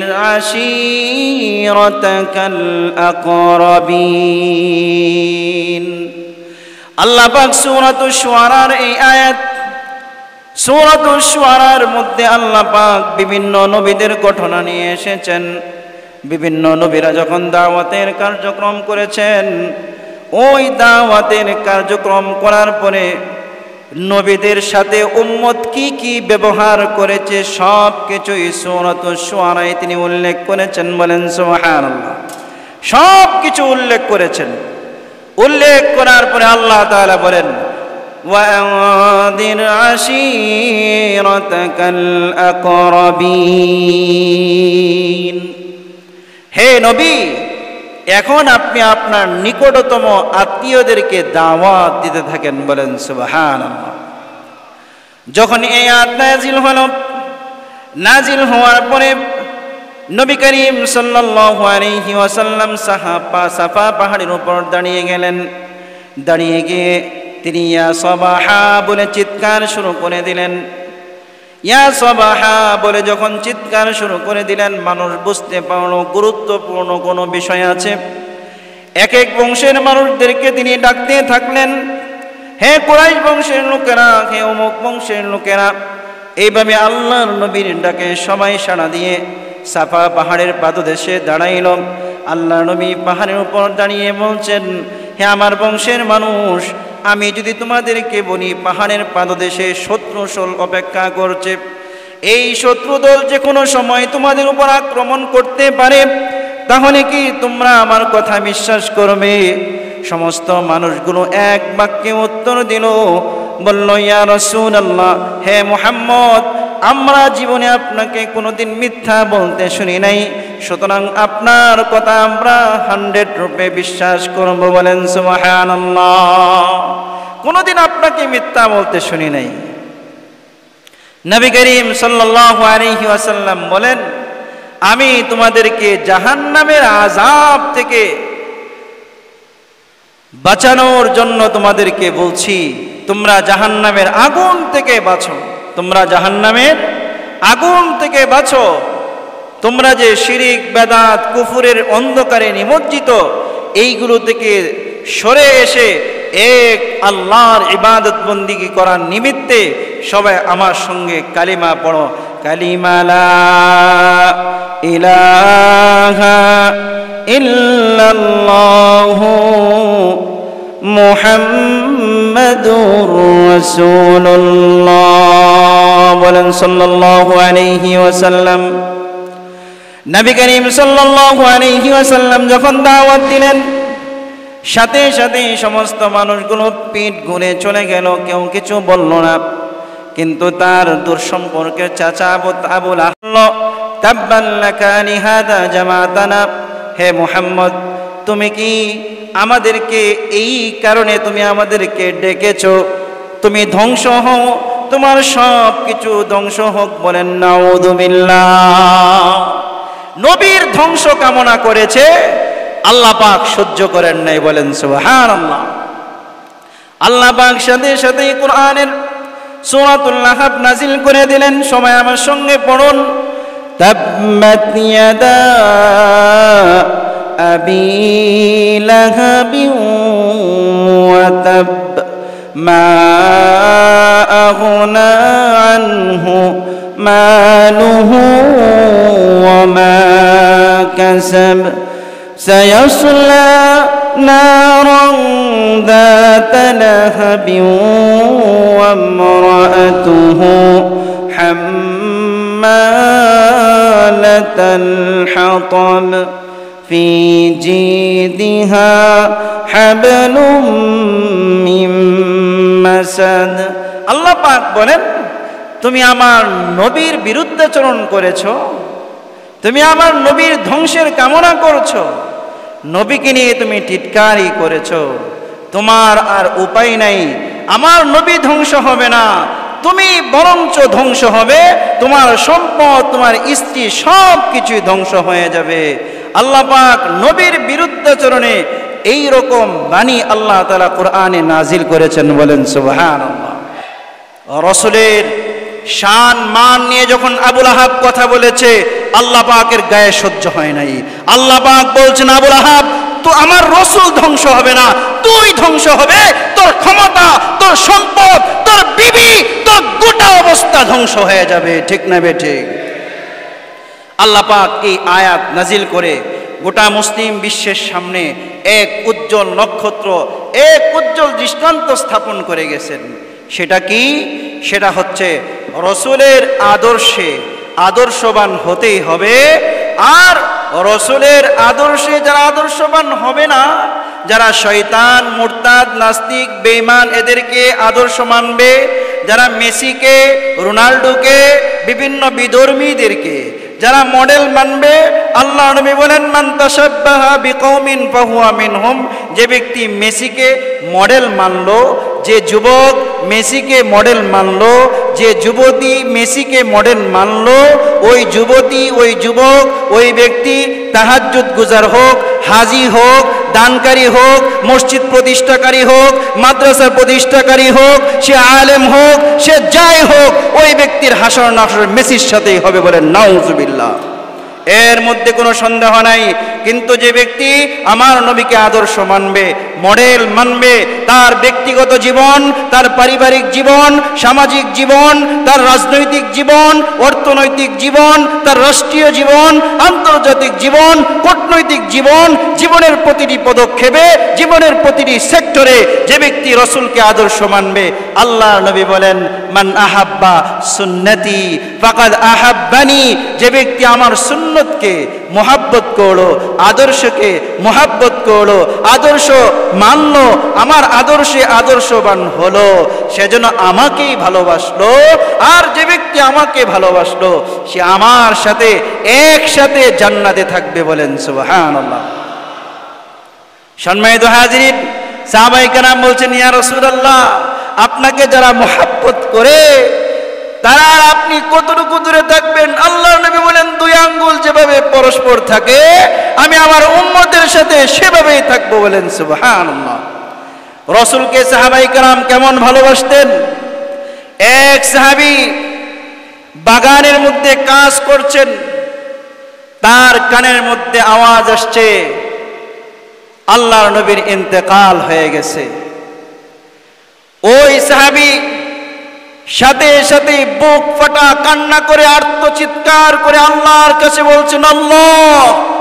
আশীরাতাকাল আকরাবিন। আল্লাহ পাক সূরাতুশ শুআরার এই আয়াত, সূরাতুশ শুআরার মধ্যে আল্লাহ পাক বিভিন্ন নবীদের ঘটনা নিয়ে এসেছেন। বিভিন্ন নবীরা যখন দাওয়াতের কার্যক্রম করেছেন, ওই দাওয়াতের কার্যক্রম করার পরে নবীদের সাথে উম্মত কি কি ব্যবহার করেছে সব কিছুই সূরাতুশ শুআরায় তিনি উল্লেখ করেছেন। বলেন সুবহানাল্লাহ। সব কিছু উল্লেখ করেছেন। উল্লেখ করার পরে আল্লাহ তাআলা বলেন, ওয়ানদির আশীরাতাকাল আকরাবিন। হে নবী, এখন আপনি আপনার নিকটতম আত্মীয়দেরকে দাওয়াত দিতে থাকেন। বলেন সুবহানাল্লাহ। যখন এই আয়াত নাজিল হলো, নাজিল হওয়ার পরে নবী করিম সাল্লাল্লাহু আলাইহি ওয়াসাল্লাম সাহাবা সাফা পাহাড়ের উপর দাঁড়িয়ে গেলেন। দাঁড়িয়ে গিয়ে তিনি ইয়া সাবাহা বলে চিৎকার শুরু করে দিলেন। ইয়া সাবাহা বলে যখন চিৎকার শুরু করে দিলেন, মানুষ বুঝতে পারলো গুরুত্বপূর্ণ কোনো বিষয় আছে। এক এক বংশের মানুষদেরকে তিনি ডাকতে থাকলেন, হে কুরাইশ বংশের লোকেরা, হে অমুক বংশের লোকেরা। এইভাবে আল্লাহর নবীর ডাকে সবাই সাড়া দিয়ে সাফা পাহাড়ের পাদদেশে দাঁড়াইল। আল্লাহর নবী পাহাড়ের উপর দাঁড়িয়ে বলছেন, হে আমার বংশের মানুষ, আমি যদি তোমাদেরকে বলি পাহাড়ের পাদদেশে শত্রু দল অপেক্ষা করছে, এই শত্রু দল যে কোনো সময় তোমাদের উপর আক্রমণ করতে পারে, তাহলে কি তোমরা আমার কথা বিশ্বাস করবে? সমস্ত মানুষগুলো এক বাক্যে উত্তর দিল, বলল, ইয়া রাসূলুল্লাহ, হে মুহাম্মদ, আমরা জীবনে আপনাকে কোনোদিন মিথ্যা বলতে শুনি নাই, সুতরাং আপনার কথা আমরা হান্ড্রেড রূপে বিশ্বাস করব। বলেন সুবহানাল্লাহ। কোনোদিন আপনাকে মিথ্যা বলতে শুনি নাই। নবী করিম সাল্লাল্লাহু আলাইহি ওয়াসাল্লাম বলেন, আমি তোমাদেরকে জাহান্নামের আযাব থেকে বাঁচানোর জন্য তোমাদেরকে বলছি, তোমরা জাহান্নামের আগুন থেকে বাঁচো, তোমরা জাহান্নামের আগুন থেকে বাঁচো। তোমরা যে শিরিক, বেদাত, কুফুরের অন্ধকারে নিমজ্জিত, এইগুলো থেকে সরে এসে এক আল্লাহর ইবাদত বন্দিগি করার নিমিত্তে সবাই আমার সঙ্গে কালিমা পড়ো। কালিমা লা ইলাহা ইল্লাল্লাহু মুহাম্মাদুর রাসূলুল্লাহ। বলেন সাল্লাল্লাহু আলাইহি ওয়াসাল্লাম। নবী করিম সাল্লাল্লাহু আলাইহি ওয়াসাল্লাম যখন দাওয়াত দিলেন, সাথে সাথে সমস্ত মানুষগুলো পিঠ ঘুরে চলে গেল, কেউ কিছু বলল না। কিন্তু তার দূর সম্পর্কের চাচা আবু আবুল আহল, তাব্বান লাকা লিহাদা জামাতানা। হে মুহাম্মদ, তুমি কি আমাদেরকে এই কারণে তুমি আমাদেরকে ডেকেছো? তুমি ধ্বংস হও, তোমার সব কিছু ধ্বংস হোক। বলেন নাউযু বিল্লাহ। নবীর ধ্বংস কামনা করেছে, আল্লাহ পাক সহ্য করেন নাই। বলেন সুবহানাল্লাহ। আল্লাহ পাক সাথে সাথে কোরআনের সূরাতুল লাহাব নাজিল করে দিলেন। সবাই আমার সঙ্গে পড়ুন, তাব্বাত ইয়াদা আবি লাহাবিন ওয়া তাব মা আগনা আনহু মালুহু ওয়া মা কাসাব سيصلى نارا ذات لهب وامرأته حمالة الحطب في جيدها حبل من مسد। আল্লাহ পাক বলেন, তুমি আমার নবীর বিরুদ্ধাচরণ করেছো, তুমি আমার নবীর ধ্বংসের কামনা করছো, নবীকে নিয়ে তুমি টিটকারি করেছো। তোমার আর উপায় নাই, আমার নবী ধ্বংস হবে না, তুমি বরঞ্চ ধ্বংস হবে, তোমার সম্পদ, তোমার স্ত্রী সব কিছুই ধ্বংস হয়ে যাবে। আল্লাহ পাক নবীর বিরুদ্ধাচরণে এই রকম বাণী আল্লাহ তাআলা কোরআনে নাজিল করেছেন, বলেন সুবহানাল্লাহ। রাসূলের শান মান নিয়ে যখন আবুল আহাব কথা বলেছে, আল্লাহ পাকের গায়ে সহ্য হয় নাই। আল্লাহ পাক বলছেন, আবুল আহাব, তো আমার রাসূল ধ্বংস হবে না, তুই ধ্বংস হবে, তোর ক্ষমতা, তোর সম্পদ, তোর বিবি, তোর গোটা অবস্থা ধ্বংস হয়ে যাবে। ঠিক না বে ঠিক? আল্লাহ পাক এই আয়াত নাজিল করে গোটা মুসলিম বিশ্বের সামনে এক উজ্জ্বল নক্ষত্র, এক উজ্জ্বল দৃষ্টান্ত স্থাপন করে গেছেন। সেটা কি? সেটা হচ্ছে রাসূলের আদর্শে আদর্শবান হতেই হবে। আর রাসূলের আদর্শে যারা আদর্শবান হবে না, যারা শয়তান, মুরতাদ, নাস্তিক, বেঈমান, এদেরকে আদর্শ মানবে, যারা মেসিকে, রোনাল্ডোকে, বিভিন্ন বিধর্মীদেরকে যারা মডেল মানবে, আল্লাহ নবী বলেন, মান তাশাব্বাহা বিকওমিন ফাহুয়া মিনহুম। যে ব্যক্তি মেসিকে মডেল মানলো, যে যুবক মেসিকে মডেল মানলো, যে যুবতী মেসিকে মডেল মানলো, ওই যুবতী, ওই যুবক, ওই ব্যক্তি তাহাজ্জুদ গুজার হোক, হাজি হোক, দানকারী হোক, মসজিদ প্রতিষ্ঠাকারী হোক, মাদ্রাসা প্রতিষ্ঠাকারী হোক, সে আলেম হোক, সে যাই হোক, ওই ব্যক্তির হাসর নাসর মেসির সাথেই হবে, বলেন নাউজুবিল্লাহ। এর মধ্যে কোনো সন্দেহ নাই। কিন্তু যে ব্যক্তি আমার নবীকে আদর্শ মানবে, মডেল মানবে, তার ব্যক্তিগত জীবন, তার পারিবারিক জীবন, সামাজিক জীবন, তার রাজনৈতিক জীবন, অর্থনৈতিক জীবন, তার রাষ্ট্রীয় জীবন, আন্তর্জাতিক জীবন, কূটনৈতিক জীবন, জীবনের প্রতিটি পদক্ষেপে, জীবনের প্রতিটি সেক্টরে যে ব্যক্তি রাসূলকে আদর্শ মানবে, আল্লাহ নবী বলেন, মান আহাব্বা সুন্নতি ফাকাদ আহাব্বানি। যে ব্যক্তি আমার সুন্নতকে মোহাব্বত করলো, আদর্শকে মোহাব্বত করলো, আদর্শ মানলো, আমার আদর্শে আদর্শবান হলো, সেজন্য আমাকেই ভালোবাসলো। আর যে ব্যক্তি আমাকে ভালোবাসলো, সে আমার সাথে একসাথে জান্নাতে থাকবে, বলেন সুবহানাল্লাহ। সম্মানিত হাজিরিন, সাহাবায়ে কেরাম বলছেন, ইয়া রাসূলুল্লাহ, আপনাকে যারা মোহাব্বত করে তারা আর আপনি কতটুকু দূরে থাকবেন? আল্লাহর নবী বলেন, দুই আঙ্গুল যেভাবে পরস্পর থাকে, আমি আমার উম্মতের সাথে সেভাবেই থাকবো, বলেন সুবহানাল্লাহ। রাসূলকে সাহাবায়ে কেরাম কেমন ভালোবাসতেন? এক সাহাবী বাগানের মধ্যে কাজ করছেন, তার কানের মধ্যে আওয়াজ আসছে, আল্লাহর নবীর ইন্তেকাল হয়ে গেছে। ওই সাহাবী সাথে সাথে বুক ফাটা কান্না করে, আর্তচিৎকার করে আল্লাহর কাছে বলছেন, আল্লাহ,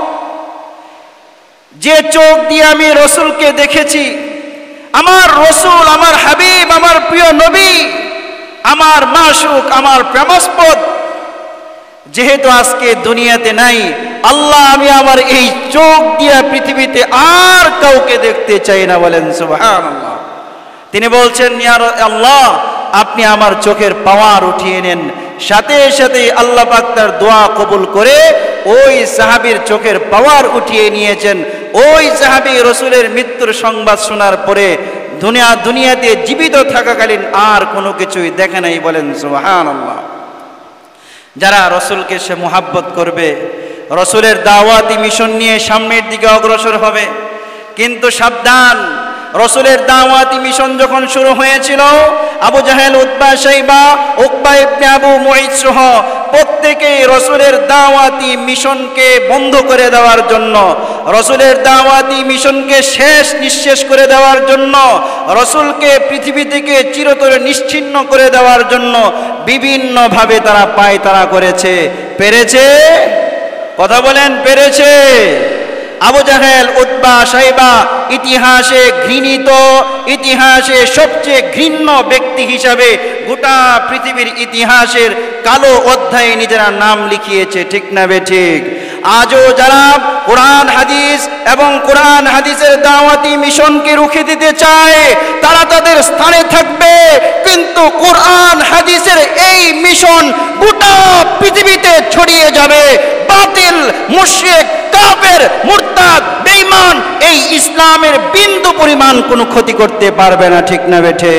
যে চোখ দিয়ে আমি রাসূলকে দেখেছি, আমার রাসূল, আমার হাবিব, আমার প্রিয় নবী, আমার মাশুক, আমার প্রেমাস্পদ যেহেতু আজকে দুনিয়াতে নাই, আল্লাহ, আমি আমার এই চোখ দিয়ে পৃথিবীতে আর কাউকে দেখতে চাই না, বলেন সুবহানাল্লাহ। তিনি বলছেন, ইয়া আল্লাহ, আপনি আমার চোখের পাওয়ার উঠিয়ে নেন। সাথে সাথে আল্লাহ পাক তার দোয়া কবুল করে ওই সাহাবীর চোখের পাওয়ার উঠিয়ে নিয়েছেন। ওই সাহাবী রাসূলের মৃত্যুর সংবাদ শোনার পরে দুনিয়া দুনিয়াতে জীবিত থাকাকালীন আর কোনো কিছুই দেখে নাই, বলেন সুবহানাল্লাহ। যারা রাসূলকে সে মুহাব্বত করবে, রাসূলের দাওয়াতি মিশন নিয়ে সামনের দিকে অগ্রসর হবে। কিন্তু সাবধান, রাসূলের দাওয়াতি মিশন যখন শুরু হয়েছিল, Abu Jahl, Utba, Shaiba, Uqba ibn Abu Muait সহ প্রত্যেকেই রাসূলের দাওয়াতি মিশনকে বন্ধ করে দেওয়ার জন্য, রাসূলের দাওয়াতি মিশনকে শেষ নিঃশেষ করে দেওয়ার জন্য, রাসূলকে পৃথিবী থেকে চিরতরে নিশ্চিহ্ন করে দেওয়ার জন্য বিভিন্নভাবে তারা পায়তারা করেছে। পেরেছে? কথা বলেন, পেরেছে? আবু জাহেল, উতবা, শাইবা ইতিহাসে ঘৃণিত, ইতিহাসে সবচেয়ে ঘৃণ্য ব্যক্তি হিসাবে গোটা পৃথিবীর ইতিহাসের কালো অধ্যায়ে নিজেরা নাম লিখিয়েছে। ঠিক না বে ঠিক? আজও যারা কোরআন হাদিস এবং কোরআন হাদিসের দাওয়াতি মিশনকে রুখে দিতে চায় তারা তাদের স্থানে থাকবে, কিন্তু কোরআন হাদিসের এই মিশন গোটা পৃথিবীতে ছড়িয়ে যাবে। বাতিল, মুশরিক, কাফের, মুরতাদ, বেঈমান এই ইসলামের বিন্দু পরিমাণ কোনো ক্ষতি করতে পারবে না, ঠিক না বেঠে?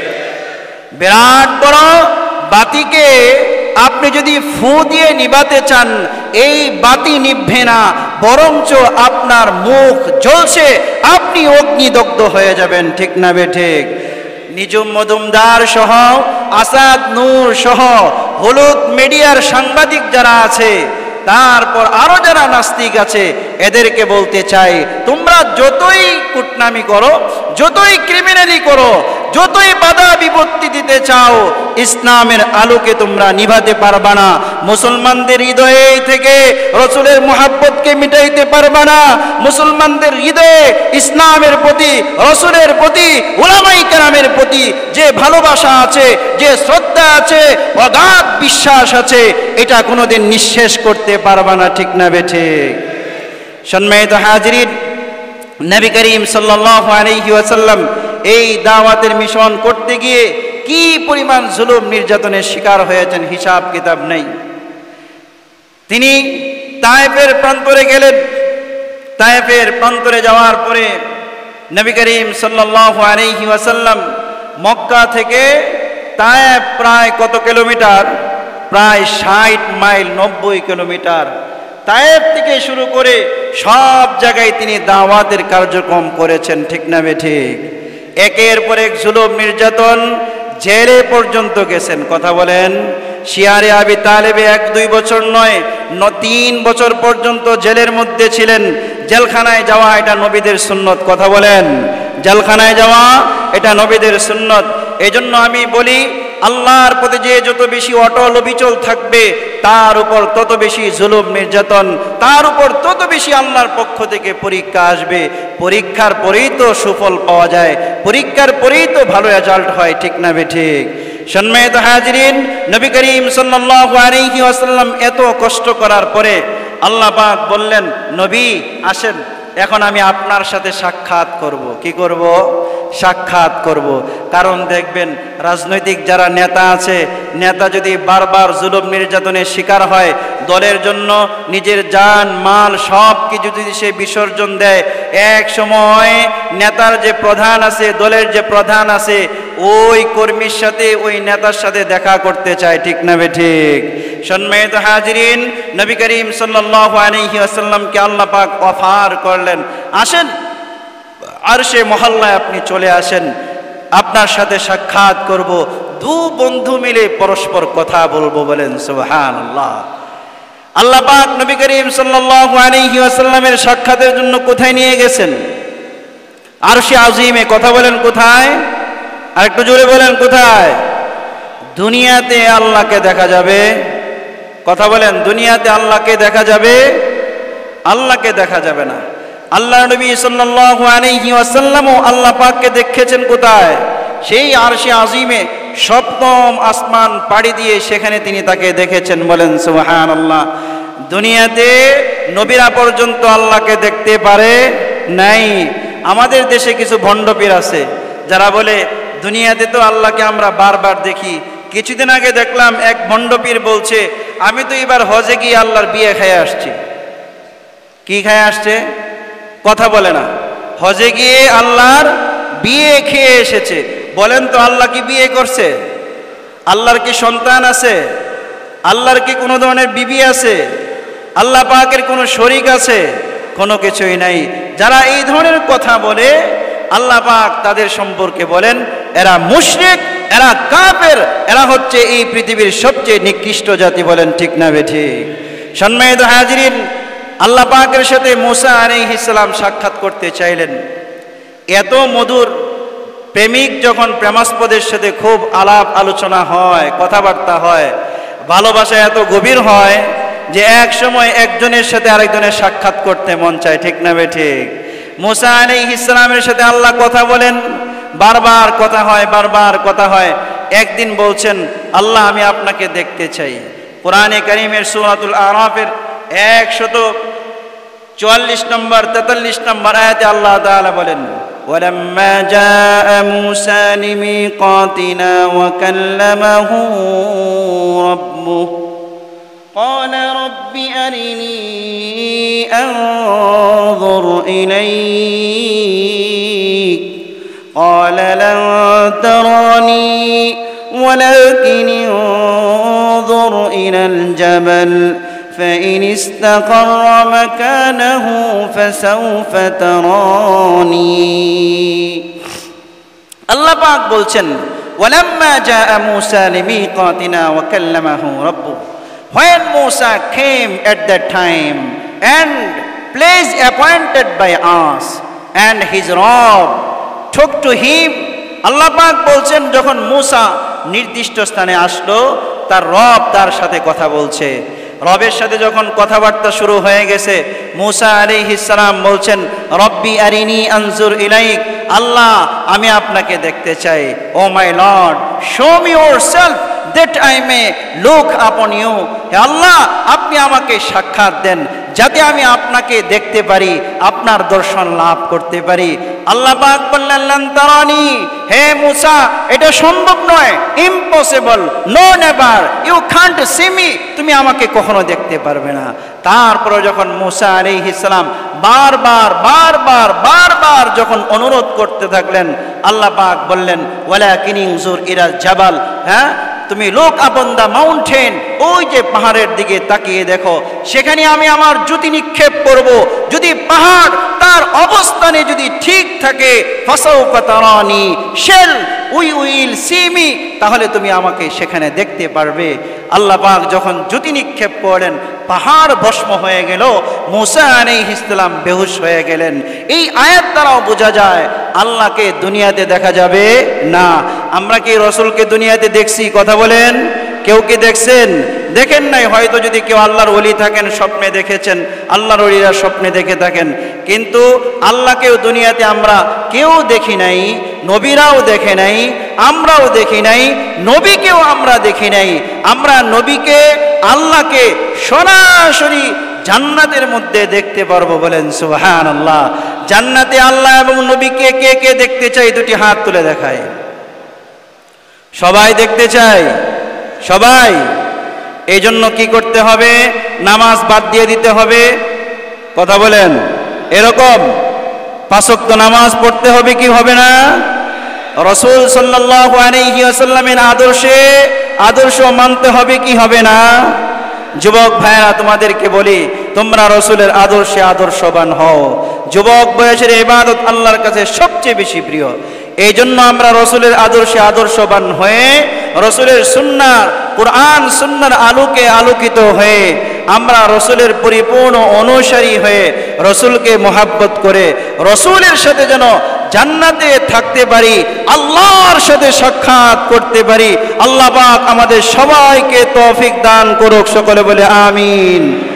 বিরাট বড় বাতিকে আপনি যদি ফু দিয়ে নিভাতে চান, এই বাতি নিভবে না, বরঞ্চ আপনার মুখ জ্বলছে, আপনি অগ্নিদগ্ধ হয়ে যাবেন, ঠিক না বেঠে? নিজুম মজুমদার সহ, আসাদ নূর সহ, হলুদ মিডিয়ার সাংবাদিক যারা আছে, তারপর আরো যারা নাস্তিক আছে, এদেরকে বলতে চাই, তোমরা যতই কুটনামি করো, যতই ক্রিমিনালি করো, যতই বাধা বিপত্তি দিতে চাও, ইসলামের আলোকে তোমরা নিভাতে পারবা না। মুসলমানদের হৃদয়ে থেকে রসুলের মুহাব্বতকে মিটাইতে পারবা না। মুসলমানদের হৃদয়ে ইসলামের প্রতি, রসুলের প্রতি, উলামায়ে কেরামের প্রতি যে ভালোবাসা আছে, যে শ্রদ্ধা আছে, অগাধ বিশ্বাস আছে, এটা কোনোদিন নিঃশেষ করতে পারবা না, ঠিক না বেঠে? সম্মানিত হাজিরিন, নবী করিম সাল্লাল্লাহু আলাইহি ওয়াসাল্লাম এই দাওয়াতের মিশন করতে গিয়ে কি পরিমাণ জুলুম নির্যাতনের শিকার হয়েছেন, হিসাব কিতাব নেই। তিনি তায়েফের প্রান্তরে গেলেন। তায়েফের প্রান্তরে যাওয়ার পরে নবী করিম সাল্লাল্লাহু আলাইহি ওয়াসাল্লাম মক্কা থেকে তায়েফ প্রায় কত কিলোমিটার? প্রায় ষাট মাইল, নব্বই কিলোমিটার। তায়েফ থেকে শুরু করে সব জায়গায় তিনি দাওয়াতের কার্যক্রম করেছেন, ঠিক না বেঠিক? একের পর এক জুলুম নির্যাতন, জেলে পর্যন্ত গেছেন। কথা বলেন। শিয়ারে আবি তালেবে এক দুই বছর নয়, ন তিন বছর পর্যন্ত জেলের মধ্যে ছিলেন। জেলখানায় যাওয়া এটা নবীদের সুন্নত। কথা বলেন। জেলখানায় যাওয়া এটা নবীদের সুন্নত। এই জন্য আমি বলি, আল্লাহর প্রতি যে যত বেশি অটল অবিচল থাকবে, তার উপর তত বেশি জুলুম নির্যাতন, তার উপর তত বেশি আল্লাহর পক্ষ থেকে পরীক্ষা আসবে। পরীক্ষার পরেই তো সুফল পাওয়া যায়, পরীক্ষার পরেই তো ভালো রেজাল্ট হয়, ঠিক না বেঠিক? সম্মানিত হাজিরিন, নবী করিম সাল্লাল্লাহু আলাইহি ওয়াসাল্লাম এত কষ্ট করার পরে আল্লাহ পাক বললেন, নবী আসেন, এখন আমি আপনার সাথে সাক্ষাৎ করব। কি করব? সাক্ষাৎ করব। কারণ দেখবেন, রাজনৈতিক যারা নেতা আছে, নেতা যদি বারবার জুলুম নির্যাতনের শিকার হয়, দলের জন্য নিজের জান মাল সব কিছু যদি সে বিসর্জন দেয়, এক সময় নেতার যে প্রধান আছে, দলের যে প্রধান আছে, ওই কর্মীর সাথে, ওই নেতার সাথে দেখা করতে চায়, ঠিক না বেঠিক? সম্মানিত হাজিরিন, নবী করিম সাল্লাল্লাহু আলাইহি ওয়াসাল্লামকে আল্লাহ পাক অফার করলেন, আসেন আরশে মহল্লায় আপনি চলে আসেন, আপনার সাথে সাক্ষাৎ করব, দু বন্ধু মিলে পরস্পর কথা বলবো। বলেন সুবহানাল্লাহ। আল্লাহ পাক নবী করিম সাল্লাল্লাহু আলাইহি ওয়াসাল্লামের সাক্ষাতের জন্য কোথায় নিয়ে গেছেন? আরশে আজিমে। কথা বলেন কোথায়? আর একটু জোরে বলেন কোথায়? দুনিয়াতে আল্লাহকে দেখা যাবে। কথা বলেন, দুনিয়াতে আল্লাহকে দেখা যাবে? আল্লাহকে দেখা যাবে না। আল্লাহ নবী সাল্লাল্লাহু আলাইহি ওয়াসাল্লামও আল্লাহ পাককে দেখেছেন কোথায়? সেই আরশে আজিমে, সপ্তম আসমান পাড়ি দিয়ে সেখানে তিনি তাকে দেখেছেন। বলেন সুবহানাল্লাহ। দুনিয়াতে নবীরা পর্যন্ত আল্লাহকে দেখতে পারে নাই। আমাদের দেশে কিছু ভণ্ডপীর আছে যারা বলে, দুনিয়াতে তো আল্লাহকে আমরা বারবার দেখি। কিছুদিন আগে দেখলাম এক ভণ্ডপীর বলছে, আমি তো এবার হজে গিয়ে আল্লাহর বিয়ে খেয়ে আসছি। কি খেয়ে আসছে? কথা বলে না। হজে গিয়ে আল্লাহর বিয়ে খেয়ে এসেছে। বলেন তো, আল্লাহ কি বিয়ে করছে? আল্লাহর কি সন্তান আছে? আল্লাহর কি কোনো ধরনের বিবি আছে? আল্লাহ পাকের কোনো শরীক আছে? কোনো কিছুই নাই। যারা এই ধরনের কথা বলে, আল্লাহ পাক তাদের সম্পর্কে বলেন, এরা মুশরিক, এরা কাফের, এরা হচ্ছে এই পৃথিবীর সবচেয়ে নিকৃষ্ট জাতি। বলেন ঠিক না বেঠিক? সম্মানিত হাজিরিন, আল্লাহ পাকের সাথে মুসা আলাইহিস সালাম সাক্ষাৎ করতে চাইলেন। এত মধুর প্রেমিক যখন প্রেমাস্পদের সাথে খুব আলাপ আলোচনা হয়, কথাবার্তা হয়, ভালোবাসা এত গভীর হয় যে এক সময় একজনের সাথে আরেকজনের সাক্ষাৎ করতে মন চায়। ঠিক না বেঠিক? মুসা আলাইহিস সালামের সাথে আল্লাহ কথা বলেন, বারবার কথা হয়, বারবার কথা হয়। একদিন বলছেন, আল্লাহ আমি আপনাকে দেখতে চাই। কোরআনে কারীমের সূরাতুল আরাফের একশত চুয়াল্লিশ নম্বর তেতাল্লিশ নম্বর আয়াতে আল্লাহ তাআলা বলেন, ওয়ালাম্মা জাআ মূসা লিমিকাতিনা ওয়া কাল্লামাহু রাব্বুহু قال رب أرني أنظر إليك قال لن تراني ولكن انظر إلى الجبل فإن استقر مكانه فسوف تراني الله পাক বলছেন ولما جاء موسى لميقاتنا وكلمه ربه When Musa came at that time and place appointed by us and his Lord took to him, আল্লাহ পাক বলছেন যখন মূসা নির্দিষ্ট স্থানে আসলো তার রব তার সাথে কথা বলছে। রবের সাথে যখন কথাবার্তা শুরু হয়ে গেছে, মূসা আলাইহিস সালাম বলছেন, রব্বি আরিনি আনজুর ইলাইক, আল্লাহ আমি আপনাকে দেখতে চাই। Oh my Lord, show me yourself that I may look upon you. হে আল্লাহ, আপনি আমাকে সাক্ষাৎ দেন যাতে আমি আপনাকে দেখতে পারি, আপনার দর্শন লাভ করতে পারি। আল্লাহ পাক বললেন, লান তারানি, হে মূসা এটা সম্ভব নয়, impossible, no never, you can't see me, তুমি আমাকে কখনো দেখতে পারবে না। তারপরে যখন মূসা আলাইহিস সালাম বারবার বারবার বারবার যখন অনুরোধ করতে থাকলেন, আল্লাহ পাক বললেন, ওয়ালাকিন ইনজুর ইলাল জাবাল, হ্যাঁ তুমি লুক আপন দ্য মাউন্টেন, ওই যে পাহাড়ের দিকে তাকিয়ে দেখো, সেখানে আমি আমার জ্যোতি নিক্ষেপ করব। যদি পাহাড় তার অবস্থানে যদি ঠিক থাকে, ফাসাউফা তারানি, shall we will see me, তাহলে তুমি আমাকে সেখানে দেখতে পারবে। আল্লাহ পাক যখন জ্যোতি নিক্ষেপ করলেন, পাহাড় ভস্ম হয়ে গেল, মূসা আলাইহিস সালাম বেহুশ হয়ে গেলেন। এই আয়াত দ্বারাও বোঝা যায় আল্লাহকে দুনিয়াতে দেখা যাবে না। আমরা কি রসুলকে দুনিয়াতে দেখছি? কথা বলেন, কেউ কি দেখছেন? দেখেন নাই। হয়তো যদি কেউ আল্লাহর ওলি থাকেন স্বপ্নে দেখেছেন, আল্লাহর ওলিরা স্বপ্নে দেখে থাকেন, কিন্তু আল্লাহকেও দুনিয়াতে আমরা কেউ দেখি নাই, নবীরাও দেখে নাই, আমরাও দেখি নাই, নবীকেও আমরা দেখি নাই। আমরা নবীকে, আল্লাহকে সরাসরি জান্নাতের মধ্যে দেখতে পারবো। বলেন সুবহানাল্লাহ। জান্নাতে আল্লাহ এবং নবীকে কে কে দেখতে চাই? দুটি হাত তুলে দেখায়। সবাই দেখতে চাই? সবাই। এই জন্য কি করতে হবে? নামাজ বাদ দিয়ে দিতে হবে। কথা বলেন, এরকম পাঁচ ওয়াক্ত নামাজ পড়তে হবে কি হবে না? রাসূল সাল্লাল্লাহু আলাইহি ওয়াসাল্লামের আদর্শে আদর্শ মানতে হবে কি হবে না? যুবক ভাইরা, তোমাদেরকে বলি, তোমরা রাসূলের আদর্শে আদর্শবান হও। যুবক বয়সের ইবাদত আল্লাহর কাছে সবচেয়ে বেশি প্রিয়। এই জন্য আমরা রাসূলের আদর্শে আদর্শবান হয়ে, রাসূলের সুন্নাহ, কুরআন সুন্নাহর আলোকে আলোকিত হয়ে, আমরা রাসূলের পরিপূর্ণ অনুসারী হয়ে, রাসূলকে মহব্বত করে রাসূলের সাথে যেন জান্নাতে থাকতে পারি, আল্লাহর সাথে সাক্ষাৎ করতে পারি। আল্লাহ পাক আমাদের সবাইকে তৌফিক দান করুক। সকলে বলে আমিন।